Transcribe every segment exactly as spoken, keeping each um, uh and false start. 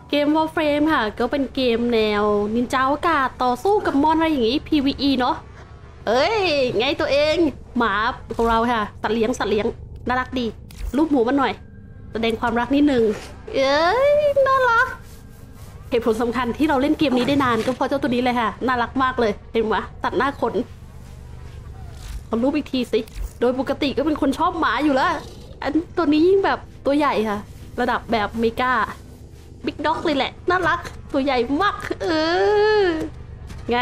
เกม Warframe ค่ะก็เป็นเกมแนวนินจาอวกาศต่อสู้กับมอนอะไรอย่างงี้ พี วี อี เนาะเอ้ยไงตัวเองหมาของเราค่ะสัตว์เลี้ยงสัตว์เลี้ยงน่ารักดีรูปหมูมันหน่อยแสดงความรักนิดนึงเอ้ยน่ารักเหตุผลสำคัญที่เราเล่นเกมนี้ได้นานก็เพราะเจ้าตัวนี้เลยค่ะน่ารักมากเลยเห็นไหมตัดหน้าขนขอรูปอีกทีสิโดยปกติก็เป็นคนชอบหมาอยู่แล้วอันตัวนี้ยิ่งแบบตัวใหญ่ค่ะระดับแบบเมกาบิ๊กด็อกเลยแหละน่ารักตัวใหญ่มากเออไง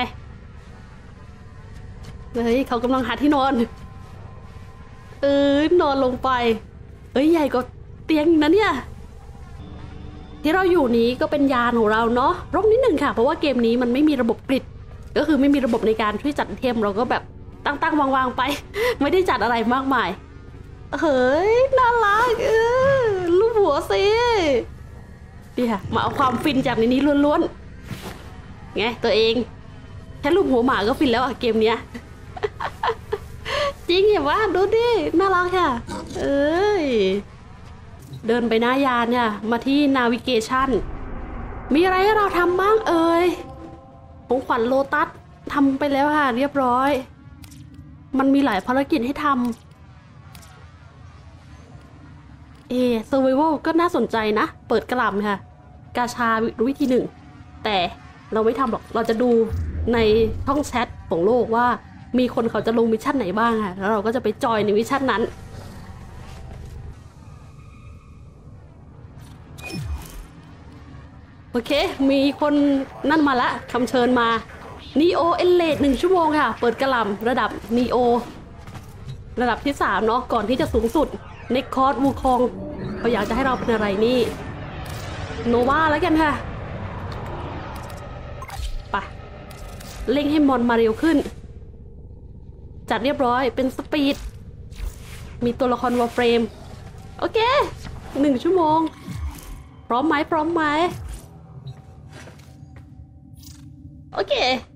เฮ้ยเขากำลังหาที่นอนเออนอนลงไปเอ้ยใหญ่กว่าเตียงนะเนี่ยที่เราอยู่นี้ก็เป็นยานของเราเนาะรบนิดหนึ่งค่ะเพราะว่าเกมนี้มันไม่มีระบบกริดก็คือไม่มีระบบในการช่วยจัดเทมเราก็แบบตั้งๆวางๆไปไม่ได้จัดอะไรมากมายเฮ้ยน่ารักเออลูกหัวสิดีค่ะมาเอาความฟินจากในนี้ล้วนๆไงตัวเองแค่ลูกหัวหมาก็ฟินแล้วอะเกมเนี้ยจริงเหรอวะดูดิน่ารักค่ะเอ้ยเดินไปหน้ายานเนี่ยมาที่นาวิเกชันมีอะไรให้เราทำบ้างเอ่ยของขวัญโลตัสทำไปแล้วค่ะเรียบร้อยมันมีหลายภารกิจให้ทำเอเซอร์ไววัลก็น่าสนใจนะเปิดกระหล่ำค่ะกาชาวิธีหนึ่งแต่เราไม่ทำหรอกเราจะดูในช่องแชทของโลกว่ามีคนเขาจะลงมิชชั่นไหนบ้างค่ะแล้วเราก็จะไปจอยในมิชชั่นนั้นโอเคมีคนนั่นมาละคำเชิญมานีโอเอเลดหนึ่งชั่วโมงค่ะเปิดกระหล่ำระดับนีโอระดับที่สามเนาะก่อนที่จะสูงสุดเน็กคอร์ดวูคองเขาอยากจะให้เราเป็นอะไรนี่โนวาแล้วกันค่ะไปเร่งให้มอนมาเร็วขึ้นจัดเรียบร้อยเป็นสปีดมีตัวละครวอลเฟรมโอเคหนึ่งชั่วโมงพร้อมไหมพร้อมไหมโอเค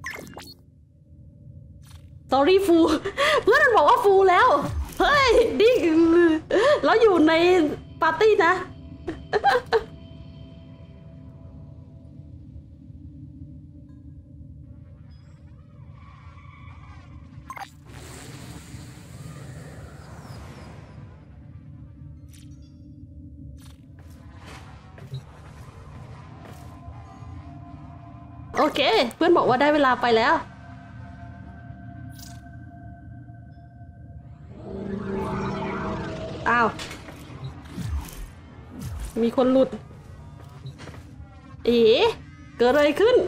สตอรี่ฟูเพื่อนมันบอกว่าฟูแล้วเฮ้ยดิเราอยู่ในปาร์ตี้นะโอเคเพื่อนบอกว่าได้เวลาไปแล้วอ้าวมีคนหลุดเอ๋เกิดอะไรขึ้น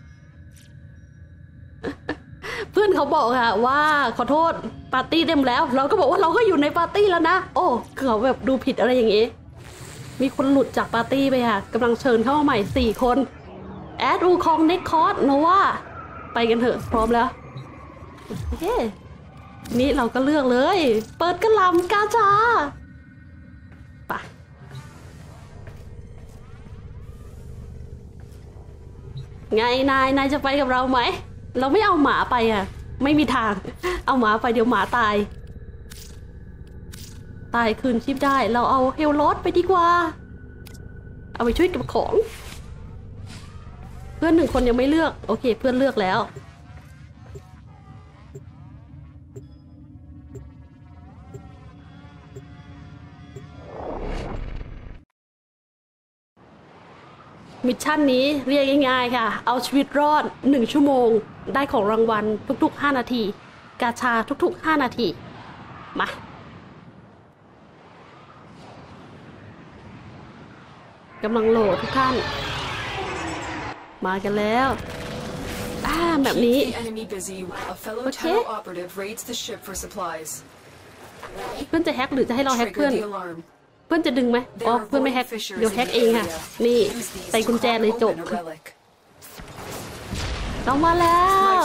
เพื่อนเขาบอกค่ะว่าขอโทษปาร์ตี้เต็มแล้วเราก็บอกว่าเราก็อยู่ในปาร์ตี้แล้วนะโอ้เขาแบบดูผิดอะไรอย่างงี้มีคนหลุดจากปาร์ตี้ไปค่ะกำลังเชิญเข้ามาใหม่สี่คนแอดอูคองเน็กคอร์ดโนวาไปกันเถอะพร้อมแล้วโอเคนี่เราก็เลือกเลยเปิดกระหล่ำกาชาไปไงนายนายจะไปกับเราไหมเราไม่เอาหมาไปอ่ะไม่มีทางเอาหมาไปเดี๋ยวหมาตายตายคืนชีพได้เราเอาเฮลลอสไปดีกว่าเอาไปช่วยเก็บของเพื่อนหนึ่งคนยังไม่เลือกโอเคเพื่อนเลือกแล้วมิชชั่นนี้เรียกง่ายๆค่ะเอาชีวิตรอดหนึ่งชั่วโมงได้ของรางวัลทุกๆห้านาทีกาชาทุกๆห้านาทีมากำลังโหลดทุกท่านมากันแล้วอ่าแบบนี้โอเคเพื่อนจะแฮกหรือจะให้เราแฮกเพื่อนเพื่อนจะดึงไหมอ๋อเพื่อนไม่แฮกเดี๋ยวแฮกเองค่ะนี่ใส่กุญแจเลยจบต้องมาแล้ว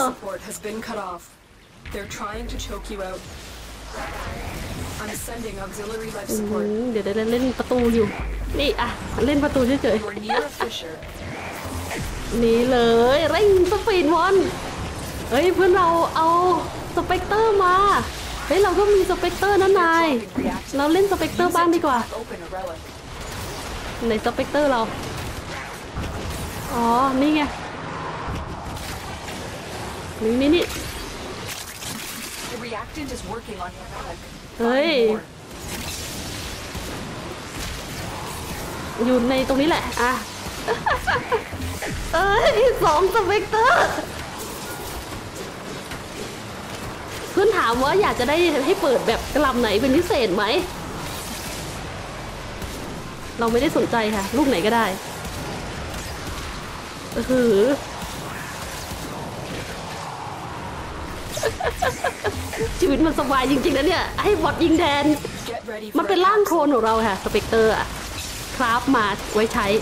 เดี๋ยวเดี๋ยวเล่นประตูอยู่นี่อ่ะเล่นประตูเฉยๆนี่เลยเร่งสปีดวันเฮ้ยเพื่อนเราเอาสเปกเตอร์มาเฮ้ยเราก็มีสเปกเตอร์นั่นนายเราเล่นสเปกเตอร์บ้างดีกว่าในสเปกเตอร์เราอ๋อนี่ไงนี่นี่นี่เฮ้ยอยู่ในตรงนี้แหละอ่ะเอ้ยสองสเปกเตอร์เพื่อนถามว่าอยากจะได้ให้เปิดแบบกระลำไหนเป็นพิเศษไหมเราไม่ได้สนใจค่ะลูกไหนก็ได้เออชีวิตมันสบายจริงๆนะเนี่ยให้บอทยิงแทนมันเป็นร่างโคลนของเราค่ะสเปกเตอร์อะคราฟมาไว้ใช้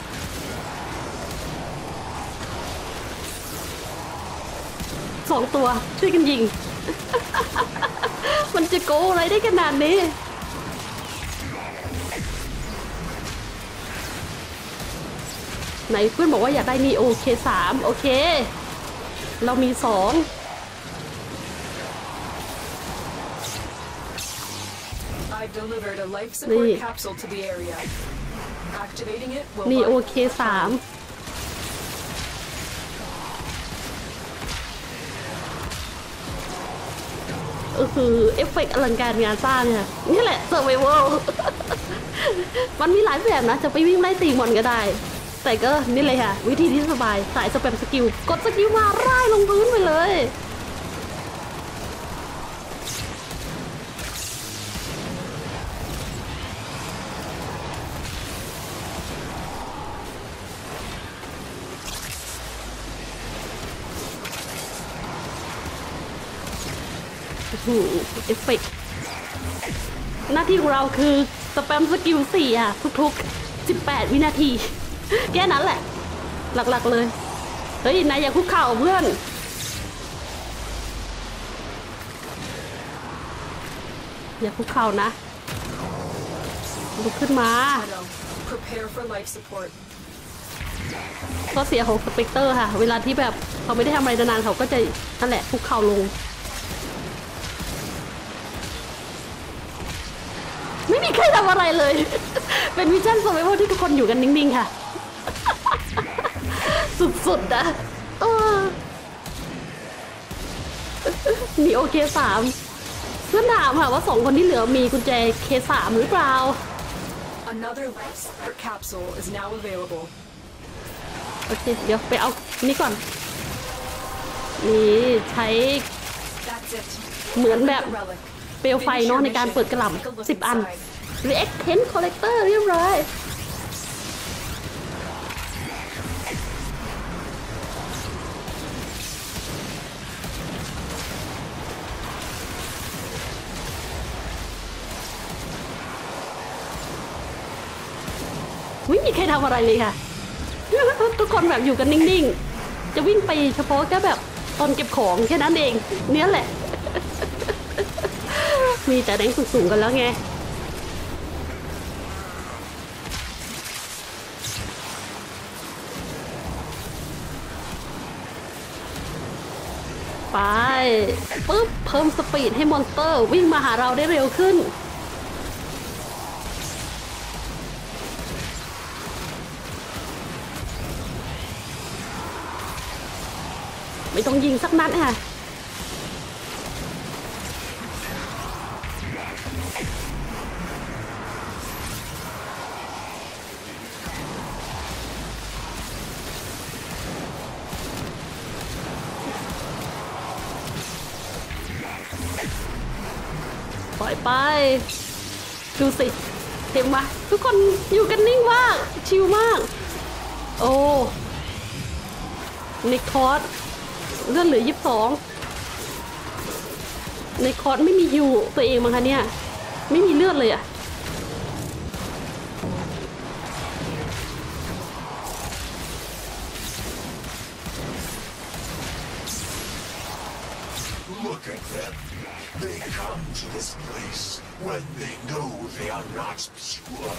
สองตัวช่วยกันยิง มันจะโกอะไรได้ขนาดนี้ไหนเพื่อนบอกว่าอยากได้นีโอเคสามโอเคเรามีสองนี่โอเคสามเออคือเอฟเฟกต์อลังการงานสร้างเนี่ยนี่แหละเซอร์ไวเวล มันมีหลายแบบนะจะไปวิ่งไล่ตีมอนก็ได้แต่ก็นี่เลยค่ะวิธีที่สบายสายสแปมสกิลกดสกิลมาร่ายลงพื้นไปเลยเอฟเฟกต์หน้าที่ของเราคือสแปมสกิลสี่อ่ะทุกๆสิบแปดวินาทีแค่นั้นแหละหลักๆเลยเฮ้ยนายอย่าคุกเข่าเพื่อนอย่าคุกเข่านะลุกขึ้นมาก็เสียของสเปกเตอร์ค่ะเวลาที่แบบเขาไม่ได้ทำอะไรนานๆเขาก็จะนั่นแหละคุกเข่าลงไม่มีใครทำอะไรเลย เป็นวิชั่นสมัยพวกที่ทุกคนอยู่กันนิ่งๆค่ะ สุดๆนะมีโอเคสามเพื่อนถามค่ะว่าสองคนที่เหลือมีกุญแจเคสามหรือเปล่าโอเคเดี๋ยวไปเอานี่ก่อนนี่ใช้เหมือนแบบเปลวไฟเนาะในการเปิดกระหล่ำสิบอัน Reactant Collector เรียบร้อยไม่มีใครทำอะไรเลยค่ะ ทุกคนแบบอยู่กันนิ่งๆจะวิ่งไปเฉพาะแค่แบบตอนเก็บของแค่นั้นเองเนี้ยแหละมีแต่แดงสูงๆกันแล้วไงไปปึ๊บเพิ่มสปีดให้มอนสเตอร์วิ่งมาหาเราได้เร็วขึ้นไม่ต้องยิงสักนัดค่ะปล่อยไปดูสิเห็นไหมทุกคนอยู่กันนิ่งมากชิลมากโอ้นิคอสเลือดเหลือยี่สิบสองในคอร์สไม่มีฮิวตัวเองมั้งคะเนี่ยไม่มีเลือดเลยอะ Look at them. They come to this place when they know they are not pure.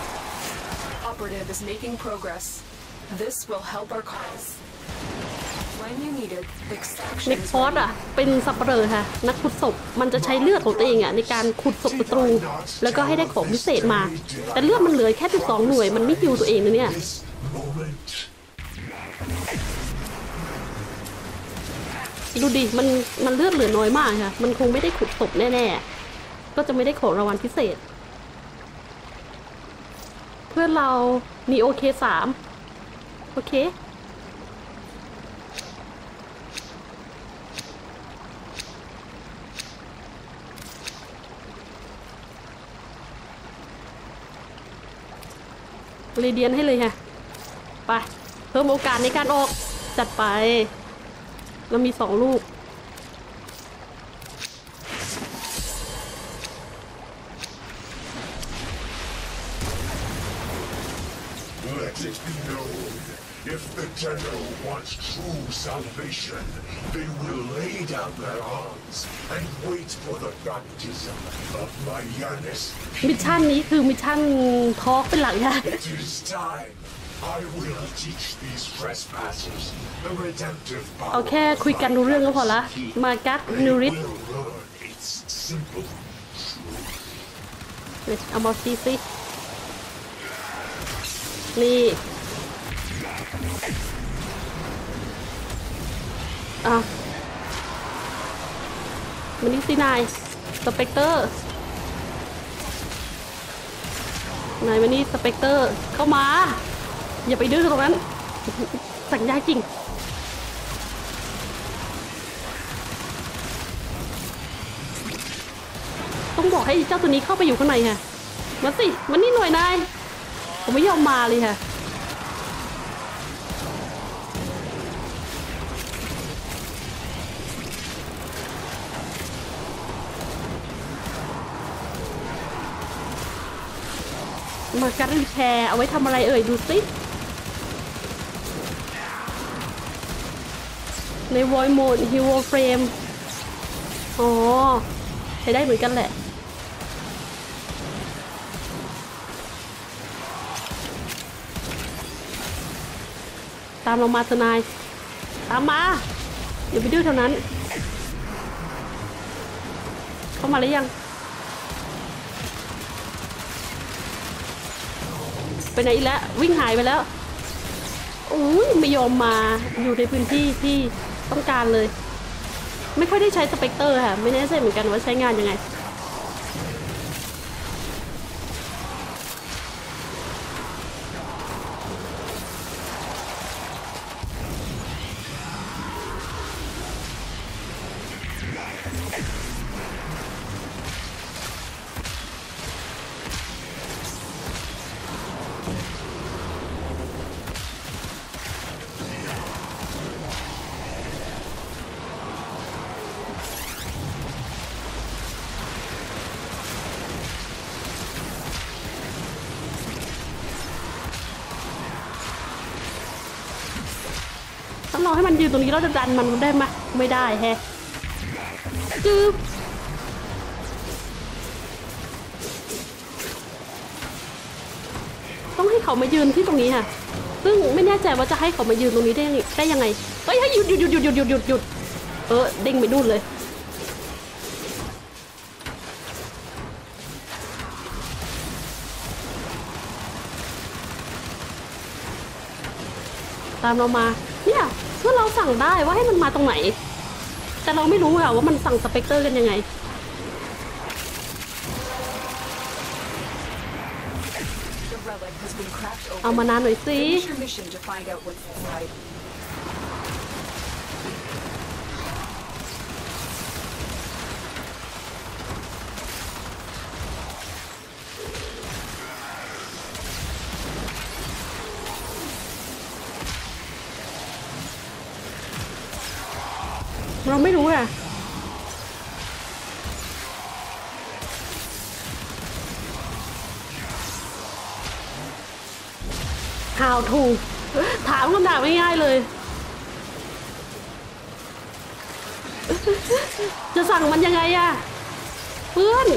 Operative is making progress. This will help our cause. when you need it. นิ Extraction ก is ฟอส ready. อ่ะเป็นสับเปลือค่ะนักขุดศพมันจะใช้เลือดของตัวเองอ่ะในการขุดศพศัตรูแล้วก็ให้ได้ของพิเศษมา แต่เลือดมันเหลือแค่สิบสองหน่วยมันไม่ฮิวตัวเองนะเนี่ย This moment. ดูดิมันมันเลือดเหลือน้อยมากค่ะมันคงไม่ได้ขุดศพแน่ๆก็จะไม่ได้ของรางวัลพิเศษ เพื่อนเรามีโอเคสามโอเคเรเดียนให้เลยค่ะไปเพิ่มโอกาสในการออกจัดไปเรามีสองลูก Let it be known, if the Tenno wants true salvation, they will lay down their arms and wait for the baptism of my Yanis. มิชชั่นนี้คือมิชชั่นทอล์กเป็นหลักค่ะ It is time. I will teach these trespassers the redemptive เอา power แค่คุยกันรู้เรื่องก็พอละ มากัดนูริส will learn its simple truth. เอามาซีซินี่อ่ะมันนี่ซีนายสเปกเตอร์นายมันนี่สเปกเตอร์เข้ามาอย่าไปดื้อตรงนั้นสัญญาจริงต้องบอกให้เจ้าตัวนี้เข้าไปอยู่ข้างในค่ะมาสิมันนี่หน่อยนายผมไม่ยอมมาเลยค่ะมาการรีแพร์เอาไว้ทำอะไรเอ่ยดูสิในวอยโหมดฮิวเฟรมอ๋อใช้ได้เหมือนกันแหละตามเรามาทนายตามมาอย่าไปดื้อเท่านั้นเข้ามาหรือยังไปไหนอีกแล้ววิ่งหายไปแล้วโอ้ยไม่ยอมมาอยู่ในพื้นที่ที่ต้องการเลยไม่ค่อยได้ใช้สเปกเตอร์ค่ะไม่แน่ใจเหมือนกันว่าใช้งานยังไงต้องรอให้มันยืนตรงนี้เราจะดันมันได้ไหมไม่ได้แฮะจืบต้องให้เขามายืนที่ตรงนี้ค่ะซึ่งไม่แน่ใจว่าจะให้เขามายืนตรงนี้ได้ได้ยังไงเฮ้ยหยุดหยุดหยุดหยุดหยุดหยุดหยุดหยุดเออเด้งไปนู่นเลยตามเรามาเนี่ยเมื่อเราสั่งได้ว่าให้มันมาตรงไหนแต่เราไม่รู้ค่ะว่ามันสั่งสเปกเตอร์กันยังไง The relic has been cracked เอา open. มานานหน่อยสิ Finish your mission to find out what's inside. เราไม่รู้อะข่าวถูกถามคำถามง่ายๆเลย จะสั่งมันยังไงอะเพื่อน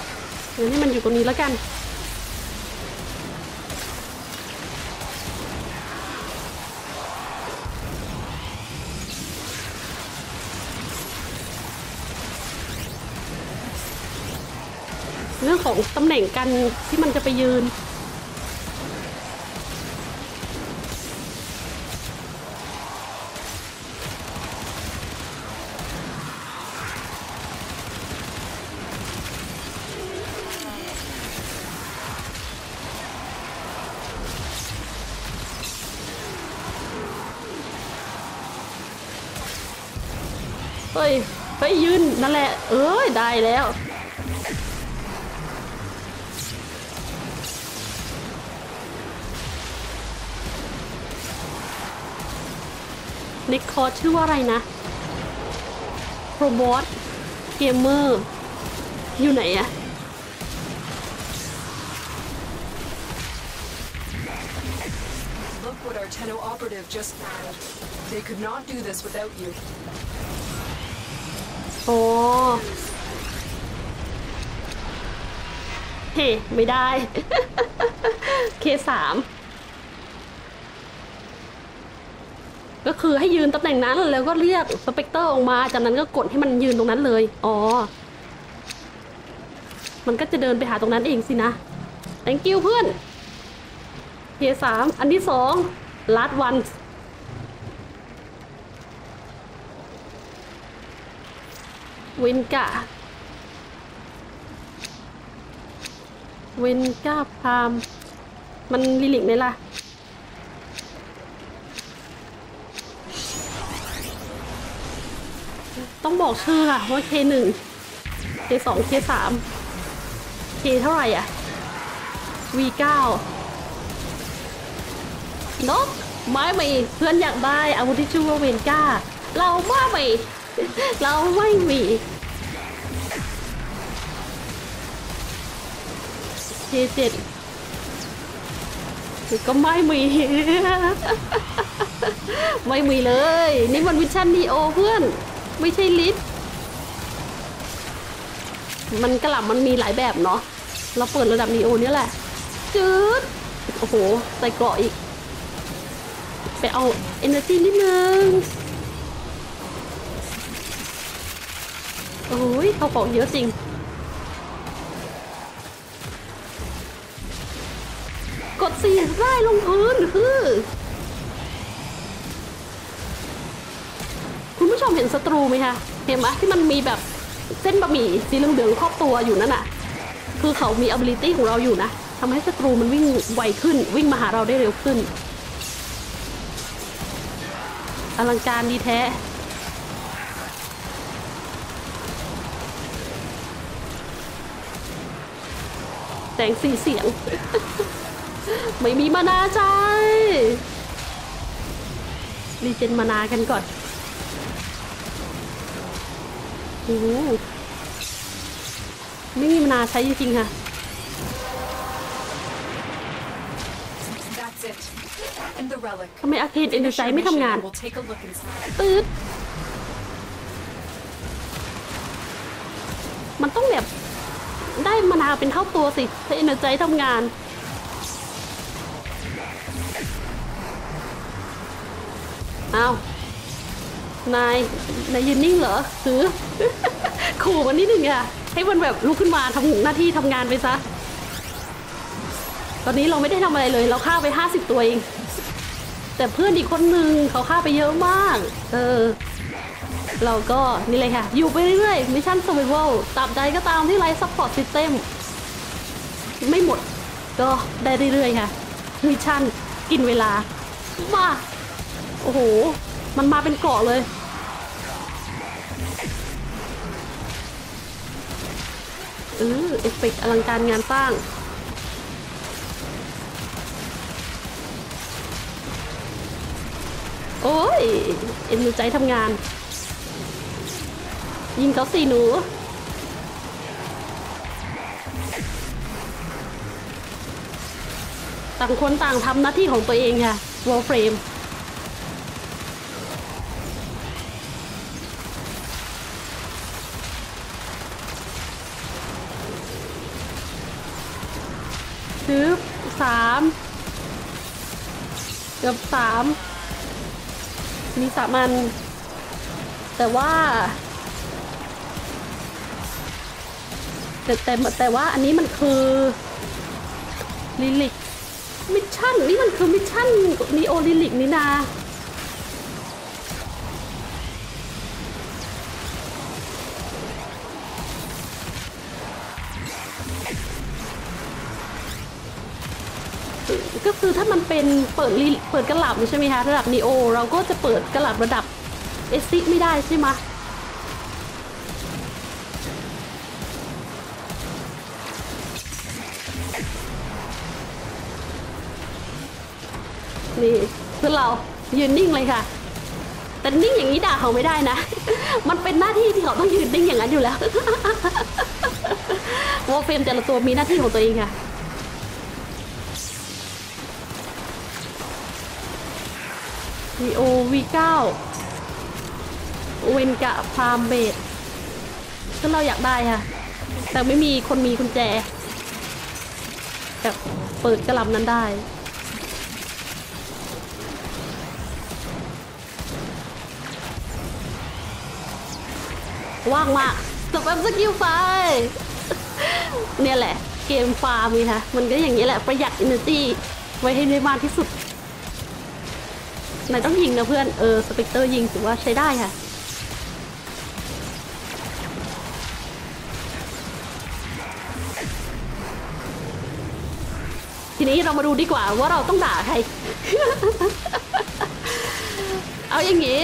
เดี๋ยวให้มันอยู่ตรงนี้แล้วกันเรื่องของตำแหน่งกันที่มันจะไปยืนเฮ้ยเฮ้ยยืนนั่นแหละเอ้ยได้แล้วในคอร์สชื่อว่าอะไรนะโปรโมทเกมเมอร์อยู่ไหนอะ Look what our Tenno operative just found. They could not do this without you. โอ้เฮ้ไม่ได้ เคสามก็คือให้ยืนตำแหน่งนั้นแล้วก็เรียกสเปกเตอร์ออกมาจากนั้นก็กดให้มันยืนตรงนั้นเลยอ๋อมันก็จะเดินไปหาตรงนั้นเองสินะ thank you เพื่อนเคสามอันที่สอง last one เวนกาเวนกาพามมันลิลิกไหมล่ะต้องบอกชื่อค่ะว่า เค หนึ่ง เค สอง เค สาม เค เท่าไหร่อ่ะ วี เก้านกไม่มีเพื่อนอยากได้อาวุธที่ชื่อว่าเวนก้าเราไม่มีเราไม่มีเคเจ็ดก็ไม่มี ไม่มีเลยนี่มันวิชั่นนีโอเพื่อนไม่ใช่ลิสมันกระหล่ำมันมีหลายแบบเนาะเราเปิดระดับนีโอเนี่ยแหละจืดโอ้โหใส่เกราะอีกไปเอา energy นิดนึงโอ้ยเขาของเยอะจริงกดสี่ไล่ลงพื้นคือคุณผู้ชมเห็นศัตรูไหมคะเห็นไหมที่มันมีแบบเส้นบะหมี่สีเหลืองๆครอบตัวอยู่นั่นน่ะคือเขามี ability ของเราอยู่นะทำให้ศัตรูมันวิ่งไวขึ้นวิ่งมาหาเราได้เร็วขึ้นอลังการดีแท้แสงสีเสียง ไม่มีมานาใจรีเจนมานากันก่อนโอ้ไม่มีมานาใช้จริงๆค่ะ That's it. And the relic. ทำไมอาร์เคนเอนเตอร์ไซไม่ทำงาน We'll take a look inside. ตืดมันต้องแบบได้มานาเป็นเท่าตัวสิถ้าเอนเตอร์ไซทำงานอ้าวนายนายยืนนิ่งเหรอคือ ขู่มันนิดนึงอะให้มันแบบลุกขึ้นมาทำหน้าที่ทำงานไปซะตอนนี้เราไม่ได้ทำอะไรเลยเราฆ่าไปห้าสิบตัวเองแต่เพื่อนอีกคนนึงเขาฆ่าไปเยอะมากเออเราก็นี่เลยค่ะอยู่ไปเรื่อยๆมิชชั่น survival ตราบใดก็ตามที่ไลฟ์ซัพพอร์ตซิสเต็มไม่หมดก็ได้เรื่อยๆค่ะมิชชั่นกินเวลามาโอ้โหมันมาเป็นเกาะเลยเออเอฟเฟกต์อลังการงานสร้างโอ้ยเอ็นดูใจทำงานยิงเขาสี่หนูต่างคนต่างทำหน้าที่ของตัวเองค่ะวอลเฟรมซื้อสามเกือบสามมีสามันแต่ว่าแต่แต่แต่ว่าอันนี้มันคือลิลิกมิชชั่นนี่มันคือมิชชั่นนีโอลิลิกนี่นาก็คือถ้ามันเป็นเปิดเปิดกระหล่ำใช่ไหมคะระดับนีโอเราก็จะเปิดกระหล่ำระดับเอซิไม่ได้ใช่ไหมนี่เพื่อนเรายืนนิ่งเลยค่ะแต่นิ่งอย่างนี้ด่าเขาไม่ได้นะ มันเป็นหน้าที่ที่เขาต้องยืนนิ่งอย่างนั้นอยู่แล้ว วอลเฟมแต่ละตัวมีหน้าที่ของตัวเองค่ะวีโอวีเก้าเวนกะพามเบดก็เราอยากได้ค่ะแต่ไม่มีคนมีกุญแจแบบเปิดกระลำนั้นได้ว่างมากจบแบบสกิลไฟเนี่ยแหละเกมฟาร์มนี่ค่ะมันก็อย่างนี้แหละประหยัด energy ไว้ให้ได้มากที่สุดนายต้องยิงนะเพื่อนเออสเปกเตอร์ยิงถือว่าใช้ได้ค่ะทีนี้เรามาดูดีกว่าว่าเราต้องด่าใคร เอาอย่างงี้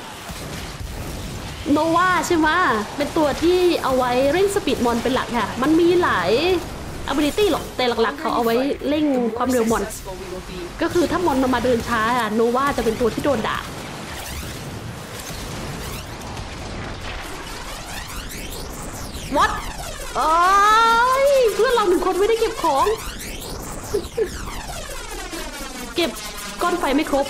โนวาใช่ไหมเป็นตัวที่เอาไว้เร่งสปีดมอนเป็นหลักค่ะมันมีหลาย ability หรอกแต่หลักๆเขาเอาไว้เร่งความเร็วมอนก็คือถ้ามอนมันมาเดินช้าอะโนวาจะเป็นตัวที่โดนด่าวัดโอ้ยเพื่อนเราหนึ่งคนไม่ได้เก็บของเก็บก้อนไฟไม่ครบ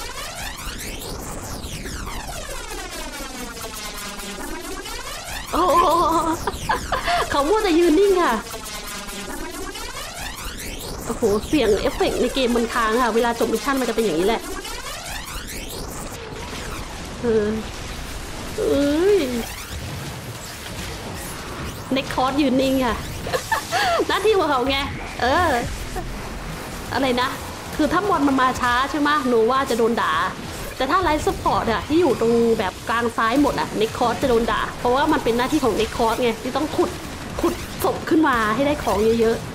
โอ้เขามัวแต่ยืนนิ่งค่ะโอ้โหเสียงเอฟเฟกต์ในเกมมันค้างค่ะเวลาจบมิชชั่นมันจะเป็นอย่างนี้แหละเออเอ้ยเน็กคอร์สยืนนิ่งค่ะ หน้าที่ของเขาไงเอออะไรนะคือถ้ามอนมันมาช้าใช่ไหมหนูว่าจะโดนด่าแต่ถ้าไลฟ์สปอร์ตอะที่อยู่ตรงแบบกลางซ้ายหมดอะเน็กคอร์สจะโดนด่าเพราะว่ามันเป็นหน้าที่ของเน็กคอร์สไงที่ต้องขุดขุดศพขึ้นมาให้ได้ของเยอะ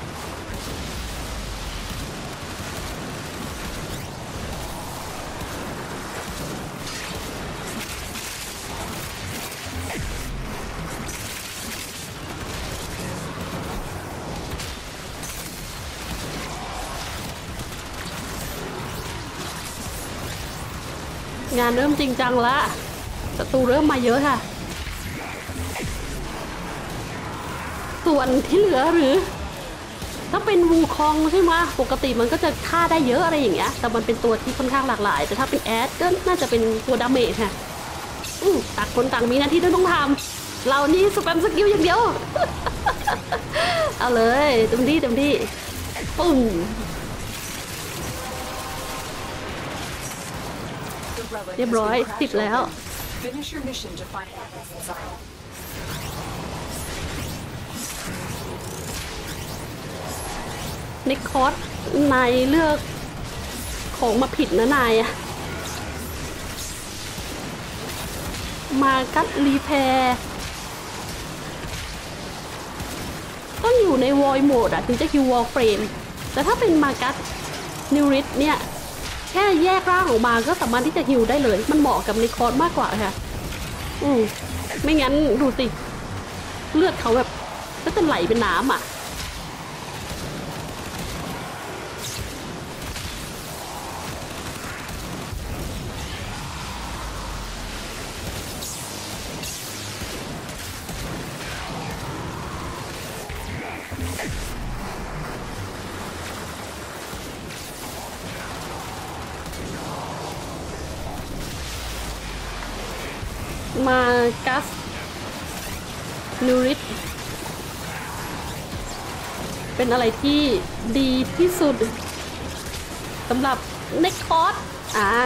งานเริ่มจริงจังละศัตรูเริ่มมาเยอะค่ะส่วนที่เหลือหรือถ้าเป็นวูคองใช่ไหมปกติมันก็จะฆ่าได้เยอะอะไรอย่างเงี้ยแต่มันเป็นตัวที่ค่อนข้างหลากหลายแต่ถ้าเป็นแอดก็น่าจะเป็นตัวดาเมจค่ะอือต่างคนต่างมีหน้าที่ที่ต้องทำเรานี่สแปมสกิลอย่างเดียว เอาเลยเต็มที่เต็มที่ปึ้งเรียบร้อยติดแล้วนิคอสนายเลือกของมาผิดนะนายอะมากัดรีแพร์ต้องอยู่ในวอยโหมดอะถึงจะคิววอลเฟรมแต่ถ้าเป็นมากัดนิวริสเนี่ยแค่แยกร่างออกมาก็สามารถที่จะฮิวได้เลยมันเหมาะกับนิคอสมากกว่าค่ะอืมไม่งั้นดูสิเลือดเขาแบบก็จะไหลเป็นน้ำอ่ะมากัสนูริสเป็นอะไรที่ดีที่สุดสำหรับเน็กคอร์สอ่า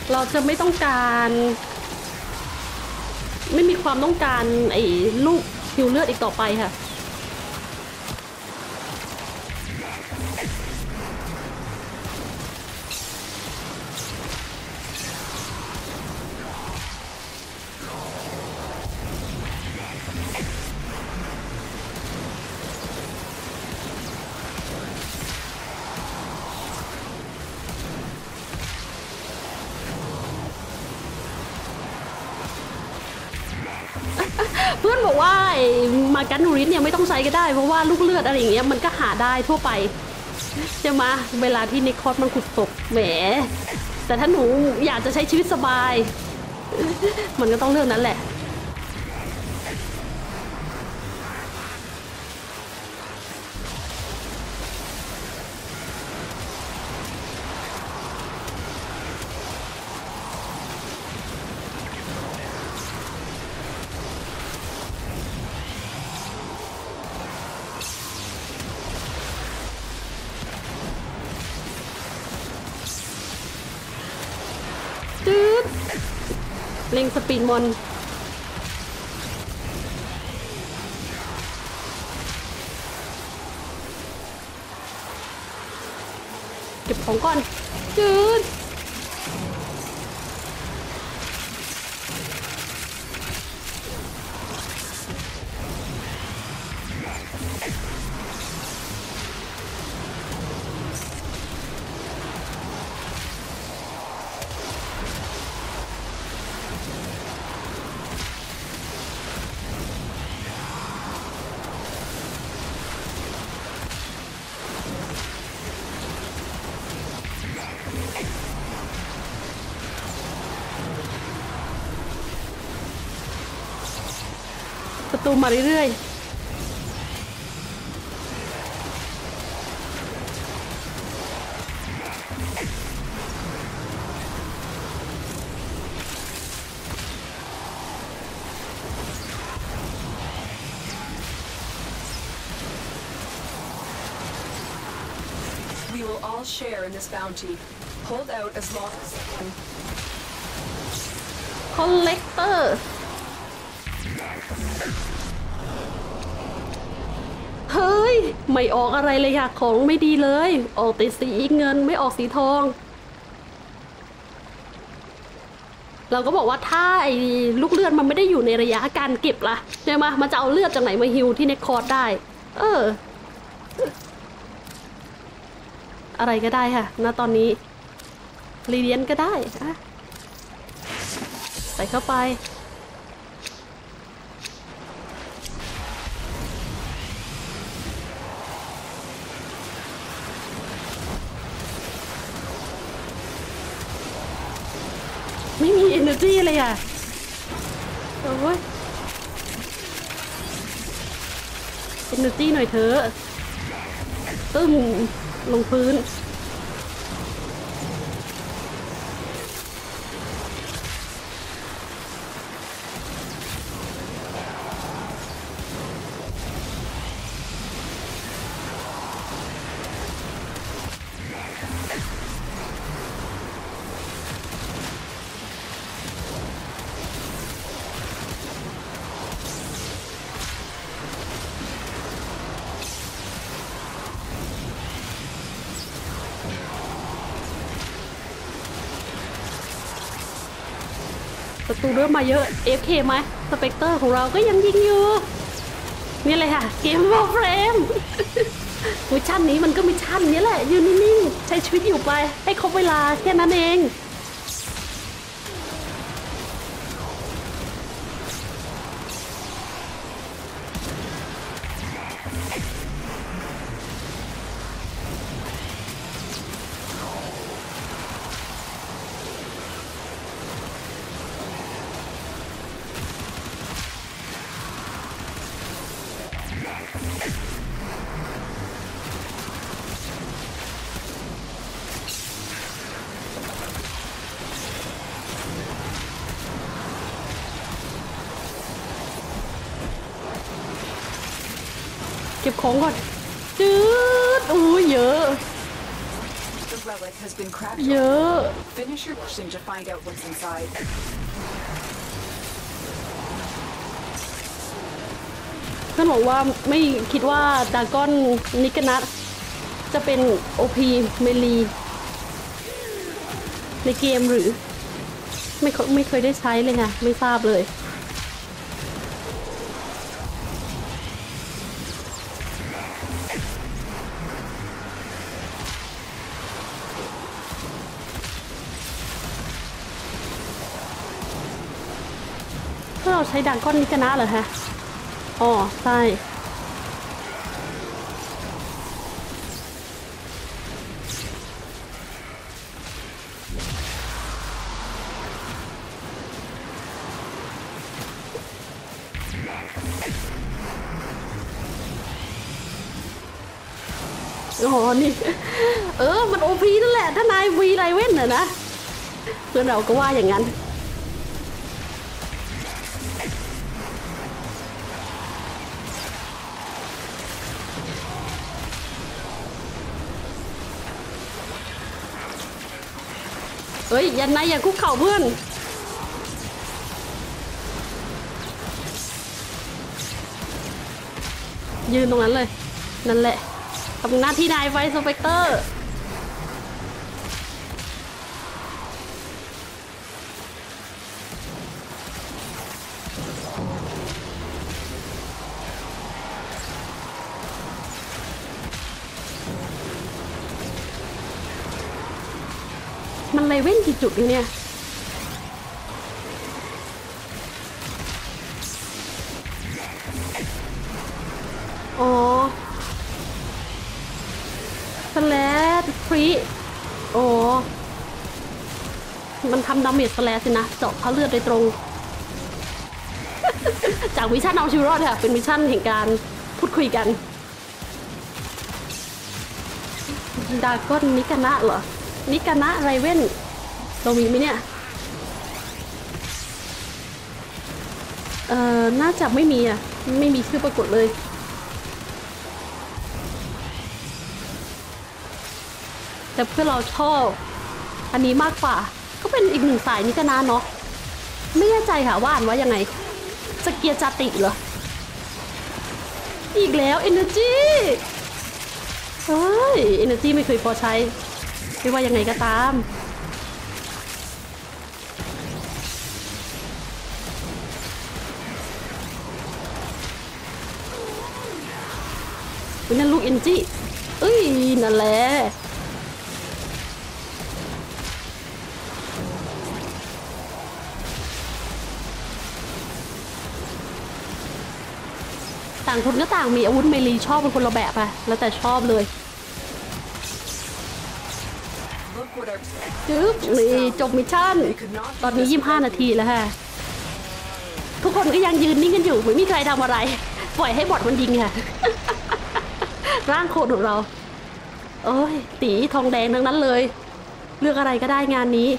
เราจะไม่ต้องการไม่มีความต้องการไอ้ลูกหิวเลือดอีกต่อไปค่ะเพื่อนบอกว่ามากันนูริสเนี่ยไม่ต้องใช้ก็ได้เพราะว่าลูกเลือดอะไรอย่างเงี้ยมันก็หาได้ทั่วไปใช่ไหมเวลาที่นิคอสมันขุดตกแหมแต่ถ้าหนูอยากจะใช้ชีวิตสบายมันก็ต้องเลือกนั้นแหละเล็งสปีดมอนเก็บของก่อนจืดศัตรูมาเรื่อยๆ We will all share in this bounty. Hold out as long as you can. Collector เฮ้ยไม่ออกอะไรเลยค่ะของไม่ดีเลยออกแต่สีเงินไม่ออกสีทองเราก็บอกว่าถ้าไอ้ลูกเลือดมันไม่ได้อยู่ในระยะการเก็บล่ะใช่ไหมมันจะเอาเลือดจากไหนมาฮิวที่เน็กคอร์ดได้เอออะไรก็ได้ค่ะณตอนนี้รีเลียนก็ได้อะใส่เข้าไปไม่มี energy เลยอ่ะโอ้ย energy หน่อยเถอะตึ้มลงพื้นศัตรูเริ่มมาเยอะ เอฟ เค ไหมสเปกเตอร์ของเราก็ยังยิงอยู่นี่เลยค่ะเกมวอลเฟรมมิชชั่นนี้มันก็มิชชั่นนี้แหละยืนนิ่งๆใช้ชีวิตอยู่ไปให้ครบเวลาแค่นั้นเองเก็บของก่อนจืดอู้เยอะ The relic has been cracked. เยอะ Finish your mission to find out what's inside. เพื่อนบอกว่าไม่คิดว่าดากอนนิกนัทจะเป็น โอ พี เมลีในเกมหรือไม่เคยไม่เคยได้ใช้เลยค่ะไม่ทราบเลยถ้าเราใช้ดากอนนิกนัทเหรอฮะอ๋อใช่อ๋อนี่เออมันโอพีนั่นแหละถ้านายวีไรเว้นน่ะนะเพื่อนเราก็ว่าอย่างนั้นเอ้ยยันนายอย่าคุกเข่าเพื่อนยืนตรงนั้นเลยนั่นแหละทำหน้าที่นายไฟสเปกเตอร์มันเลยเว้นกี่จุดอยู่เนี่ยอ๋อสแลชฟรีโอ้มันทำดาเมจสแลชสินะเจาะเขาเลือดโดยตรง จากมิชชั่นเอาชีวิตรอดค่ะเป็นมิชชั่นแห่งการพูดคุยกันดากอนนิกานะเหรอนิกานะไรเว้นเรามีไหมเนี่ยเอ่อน่าจะไม่มีอ่ะไม่มีชื่อปรากฏเลยแต่เพื่อเราชอบอันนี้มากกว่าก็เป็นอีกหนึ่งสายนิกานะเนาะไม่แน่ใจค่ะว่าอ่านว่ายังไงสเกียจาติเหรออีกแล้ว Energy เฮ้ย Energy ไม่เคยพอใช้ไม่ว่ายังไงก็ตามเป็นนั่นลูก Energy เอ้ยนั่นแหละต่างคนก็ต่างมีอาวุธเมลีชอบเป็นคนละแบบอะแล้วแต่ชอบเลยจึ๊บนี่จบมิชชั่นตอนนี้ยี่สิบห้านาทีแล้วค่ะทุกคนก็ยังยืนนิ่งกันอยู่ไม่มีใครทำอะไรปล่อยให้บอทมันยิงค่ะ ร่างโคตรของเราโอ้ยตีทองแดงทั้งนั้นเลยเลือกอะไรก็ได้งานนี้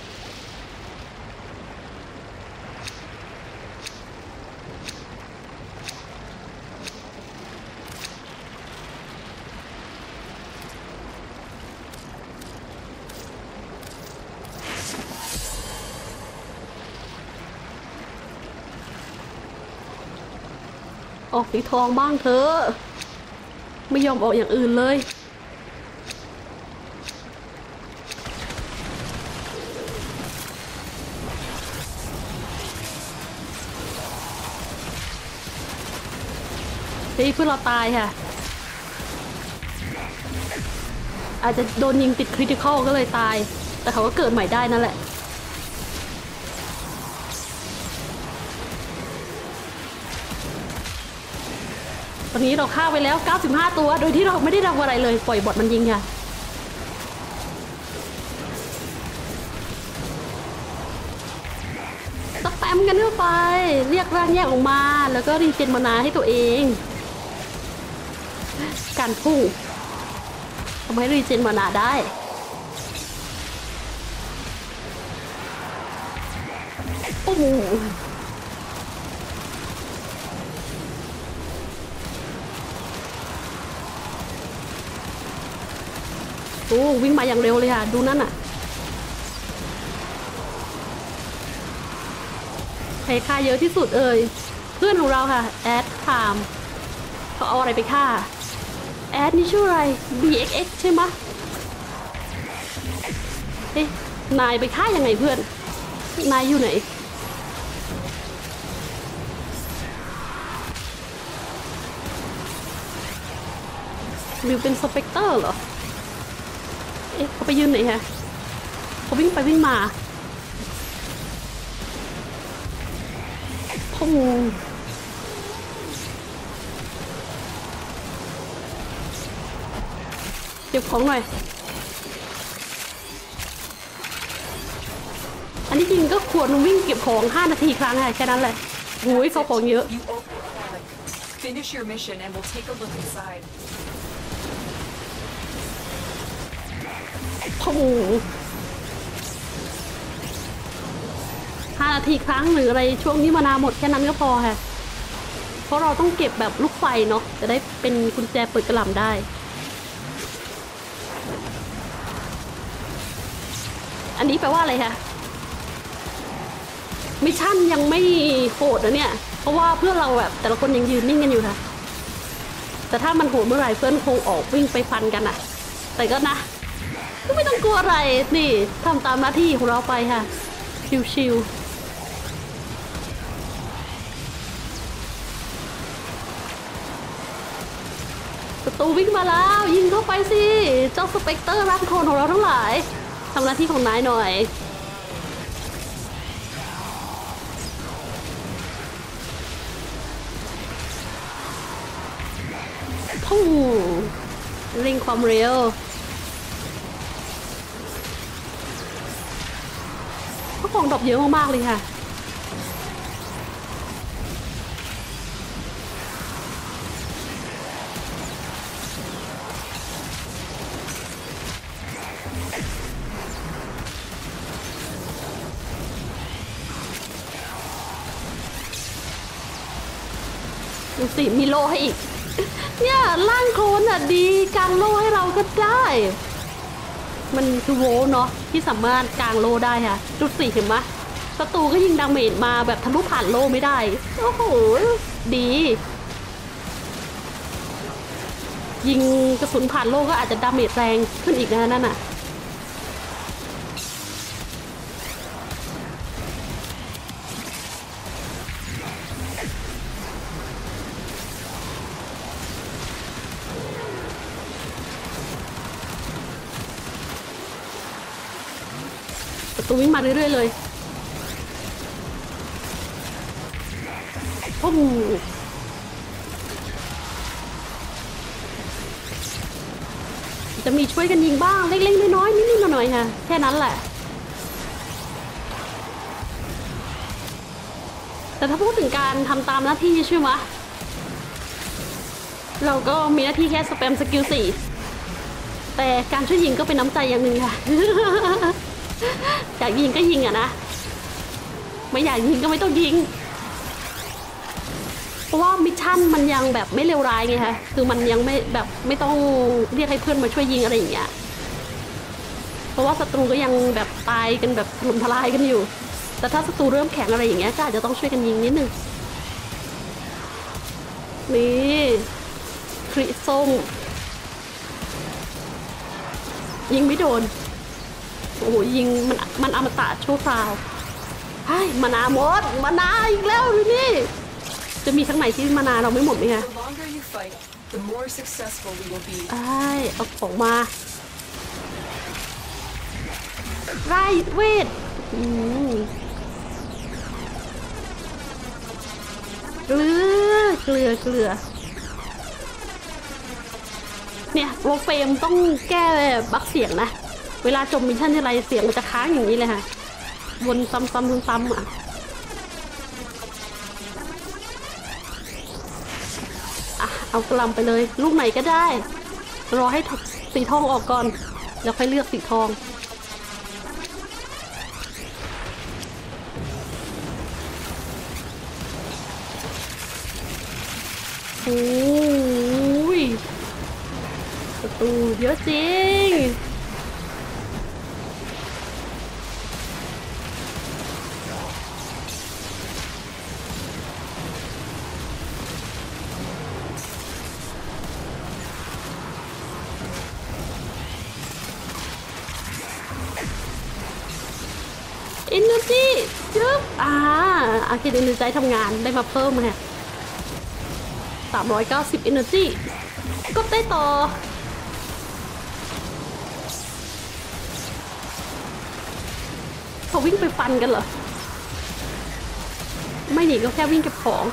ออกสีทองบ้างเถอะไม่ยอมออกอย่างอื่นเลยเฮ้ยเพื่อนเราตายค่ะอาจจะโดนยิงติดคริติคอลก็เลยตายแต่เขาก็เกิดใหม่ได้นั่นแหละตอนนี้เราฆ่าไปแล้วเก้าสิบห้าตัวโดยที่เราไม่ได้ทำอะไรเลยปล่อยบอทมันยิงค่ะสแปมกันเข้าไปเรียกร่างแยกออกมาแล้วก็รีเจนมานาให้ตัวเองการพุ่งทำให้รีเจนมานาได้โอ้โหตูวิ่งมาอย่างเร็วเลยค่ะดูนั่นอ่ะใครฆ่าเยอะที่สุดเอ่ยเพื่อนของเราค่ะแอดไทม์เขาเอาอะไรไปฆ่าแอดนี่ชื่ออะไร บี เอ็กซ์ เอ็กซ์ ใช่ไหมเอ๊ะนายไปฆ่ายังไงเพื่อนนายอยู่ไหนหรือเป็นสเปกเตอร์เหรอเอ๊ะเขาไปยืนไหนฮะเขาวิ่งไปวิ่งมาพุ่งเก็บของหน่อยอันนี้จริงก็ควรวิ่งเก็บของห้านาทีครั้งค่ะแค่นั้นแหละโอ้ยเขาของเยอะ You open the relic. Finish your mission and we'll take a look inside. โอ้โหห้านาทีครั้งหรืออะไรช่วงนี้มานาหมดแค่นั้นก็พอค่ะเพราะเราต้องเก็บแบบลูกไฟเนาะจะได้เป็นกุญแจเปิดกระหล่ำได้อันนี้แปลว่าอะไรคะมิชชั่นยังไม่โหดนะเนี่ยเพราะว่าเพื่อนเราแบบแต่ละคนยังยืนนิ่งกันอยู่ค่ะแต่ถ้ามันโหดเมื่อไหร่เพื่อนคงออกวิ่งไปฟันกันอะแต่ก็นะก็ไม่ต้องกลัวอะไรนี่ทำตามหน้าที่ของเราไปค่ะชิวๆประตูวิ่งมาแล้วยิงเข้าไปสิเจ้าสเปกเตอร์รักโทนของเราทั้งหลายทำหน้าที่ของนายหน่อยพุ่งเร่งความเร็วก็ของดอกเยอะมากๆเลยค่ะดูสิมีโล่ให้อีกเนี่ยร่างโคลนอ่ะดีกางโล่ให้เราก็ได้มันคือโวเนาะที่สามารถกางโล่ได้ค่ะดูสิเห็นไหมศัตรูก็ยิงดาเมจมาแบบทะลุผ่านโล่ไม่ได้โอ้โหดียิงกระสุนผ่านโล่ก็อาจจะดาเมจแรงขึ้นอีกนะนั่นน่ะประตูวิ่งมาเรื่อยๆเลยโอ้โหจะมีช่วยกันยิงบ้างเล็กๆน้อยๆนิดๆหน่อยๆค่ะแค่นั้นแหละแต่ถ้าพูดถึงการทำตามหน้าที่ใช่ไหมเราก็มีหน้าที่แค่สแปมสกิลสี่แต่การช่วยยิงก็เป็นน้ำใจอย่างหนึ่งค่ะ อยากยิงก็ยิงอะนะไม่อยากยิงก็ไม่ต้องยิงเพราะว่ามิชชั่นมันยังแบบไม่เลวร้ายไงคะคือมันยังไม่แบบไม่ต้องเรียกให้เพื่อนมาช่วยยิงอะไรอย่างเงี้ยเพราะว่าศัตรูก็ยังแบบตายกันแบบถล่มทลายกันอยู่แต่ถ้าศัตรูเริ่มแข็งอะไรอย่างเงี้ยก็อาจจะต้องช่วยกันยิงนิดนึงนี่คริส้มยิงไม่โดนโอ้โหยิงมันมันอมตะชั่วคราวไอ้มานาหมดมานาอีกแล้วดูนี่จะมีทั้งไหนที่มานาเราไม่หมดไหมคะ The longer you fight, the more successful we will be. ไอ้เอาของมาไร่เวทอืมเกลือเกลือเกลือเนี่ยโปรเฟรมต้องแก้บั๊กเสียงนะเวลาจบมิชชั่นที่ไรเสียงมันจะค้างอย่างนี้เลยค่ะวนซ้ำๆซ้ำๆอ่ะอ่ะเอากระลำไปเลยลูกไหนก็ได้รอให้สีทองออกก่อนแล้วค่อยเลือกสีทองโอ้ยประตูเยอะจริงอินเนอร์จีจึ๊บอ่าอาเคเดนใจทำงานได้มาเพิ่มฮะสามร้อยเก้าสิบเอเนอร์จีก็ได้ต่อเขาวิ่งไปฟันกันเหรอไม่หนีก็แค่วิ่งเก็บของ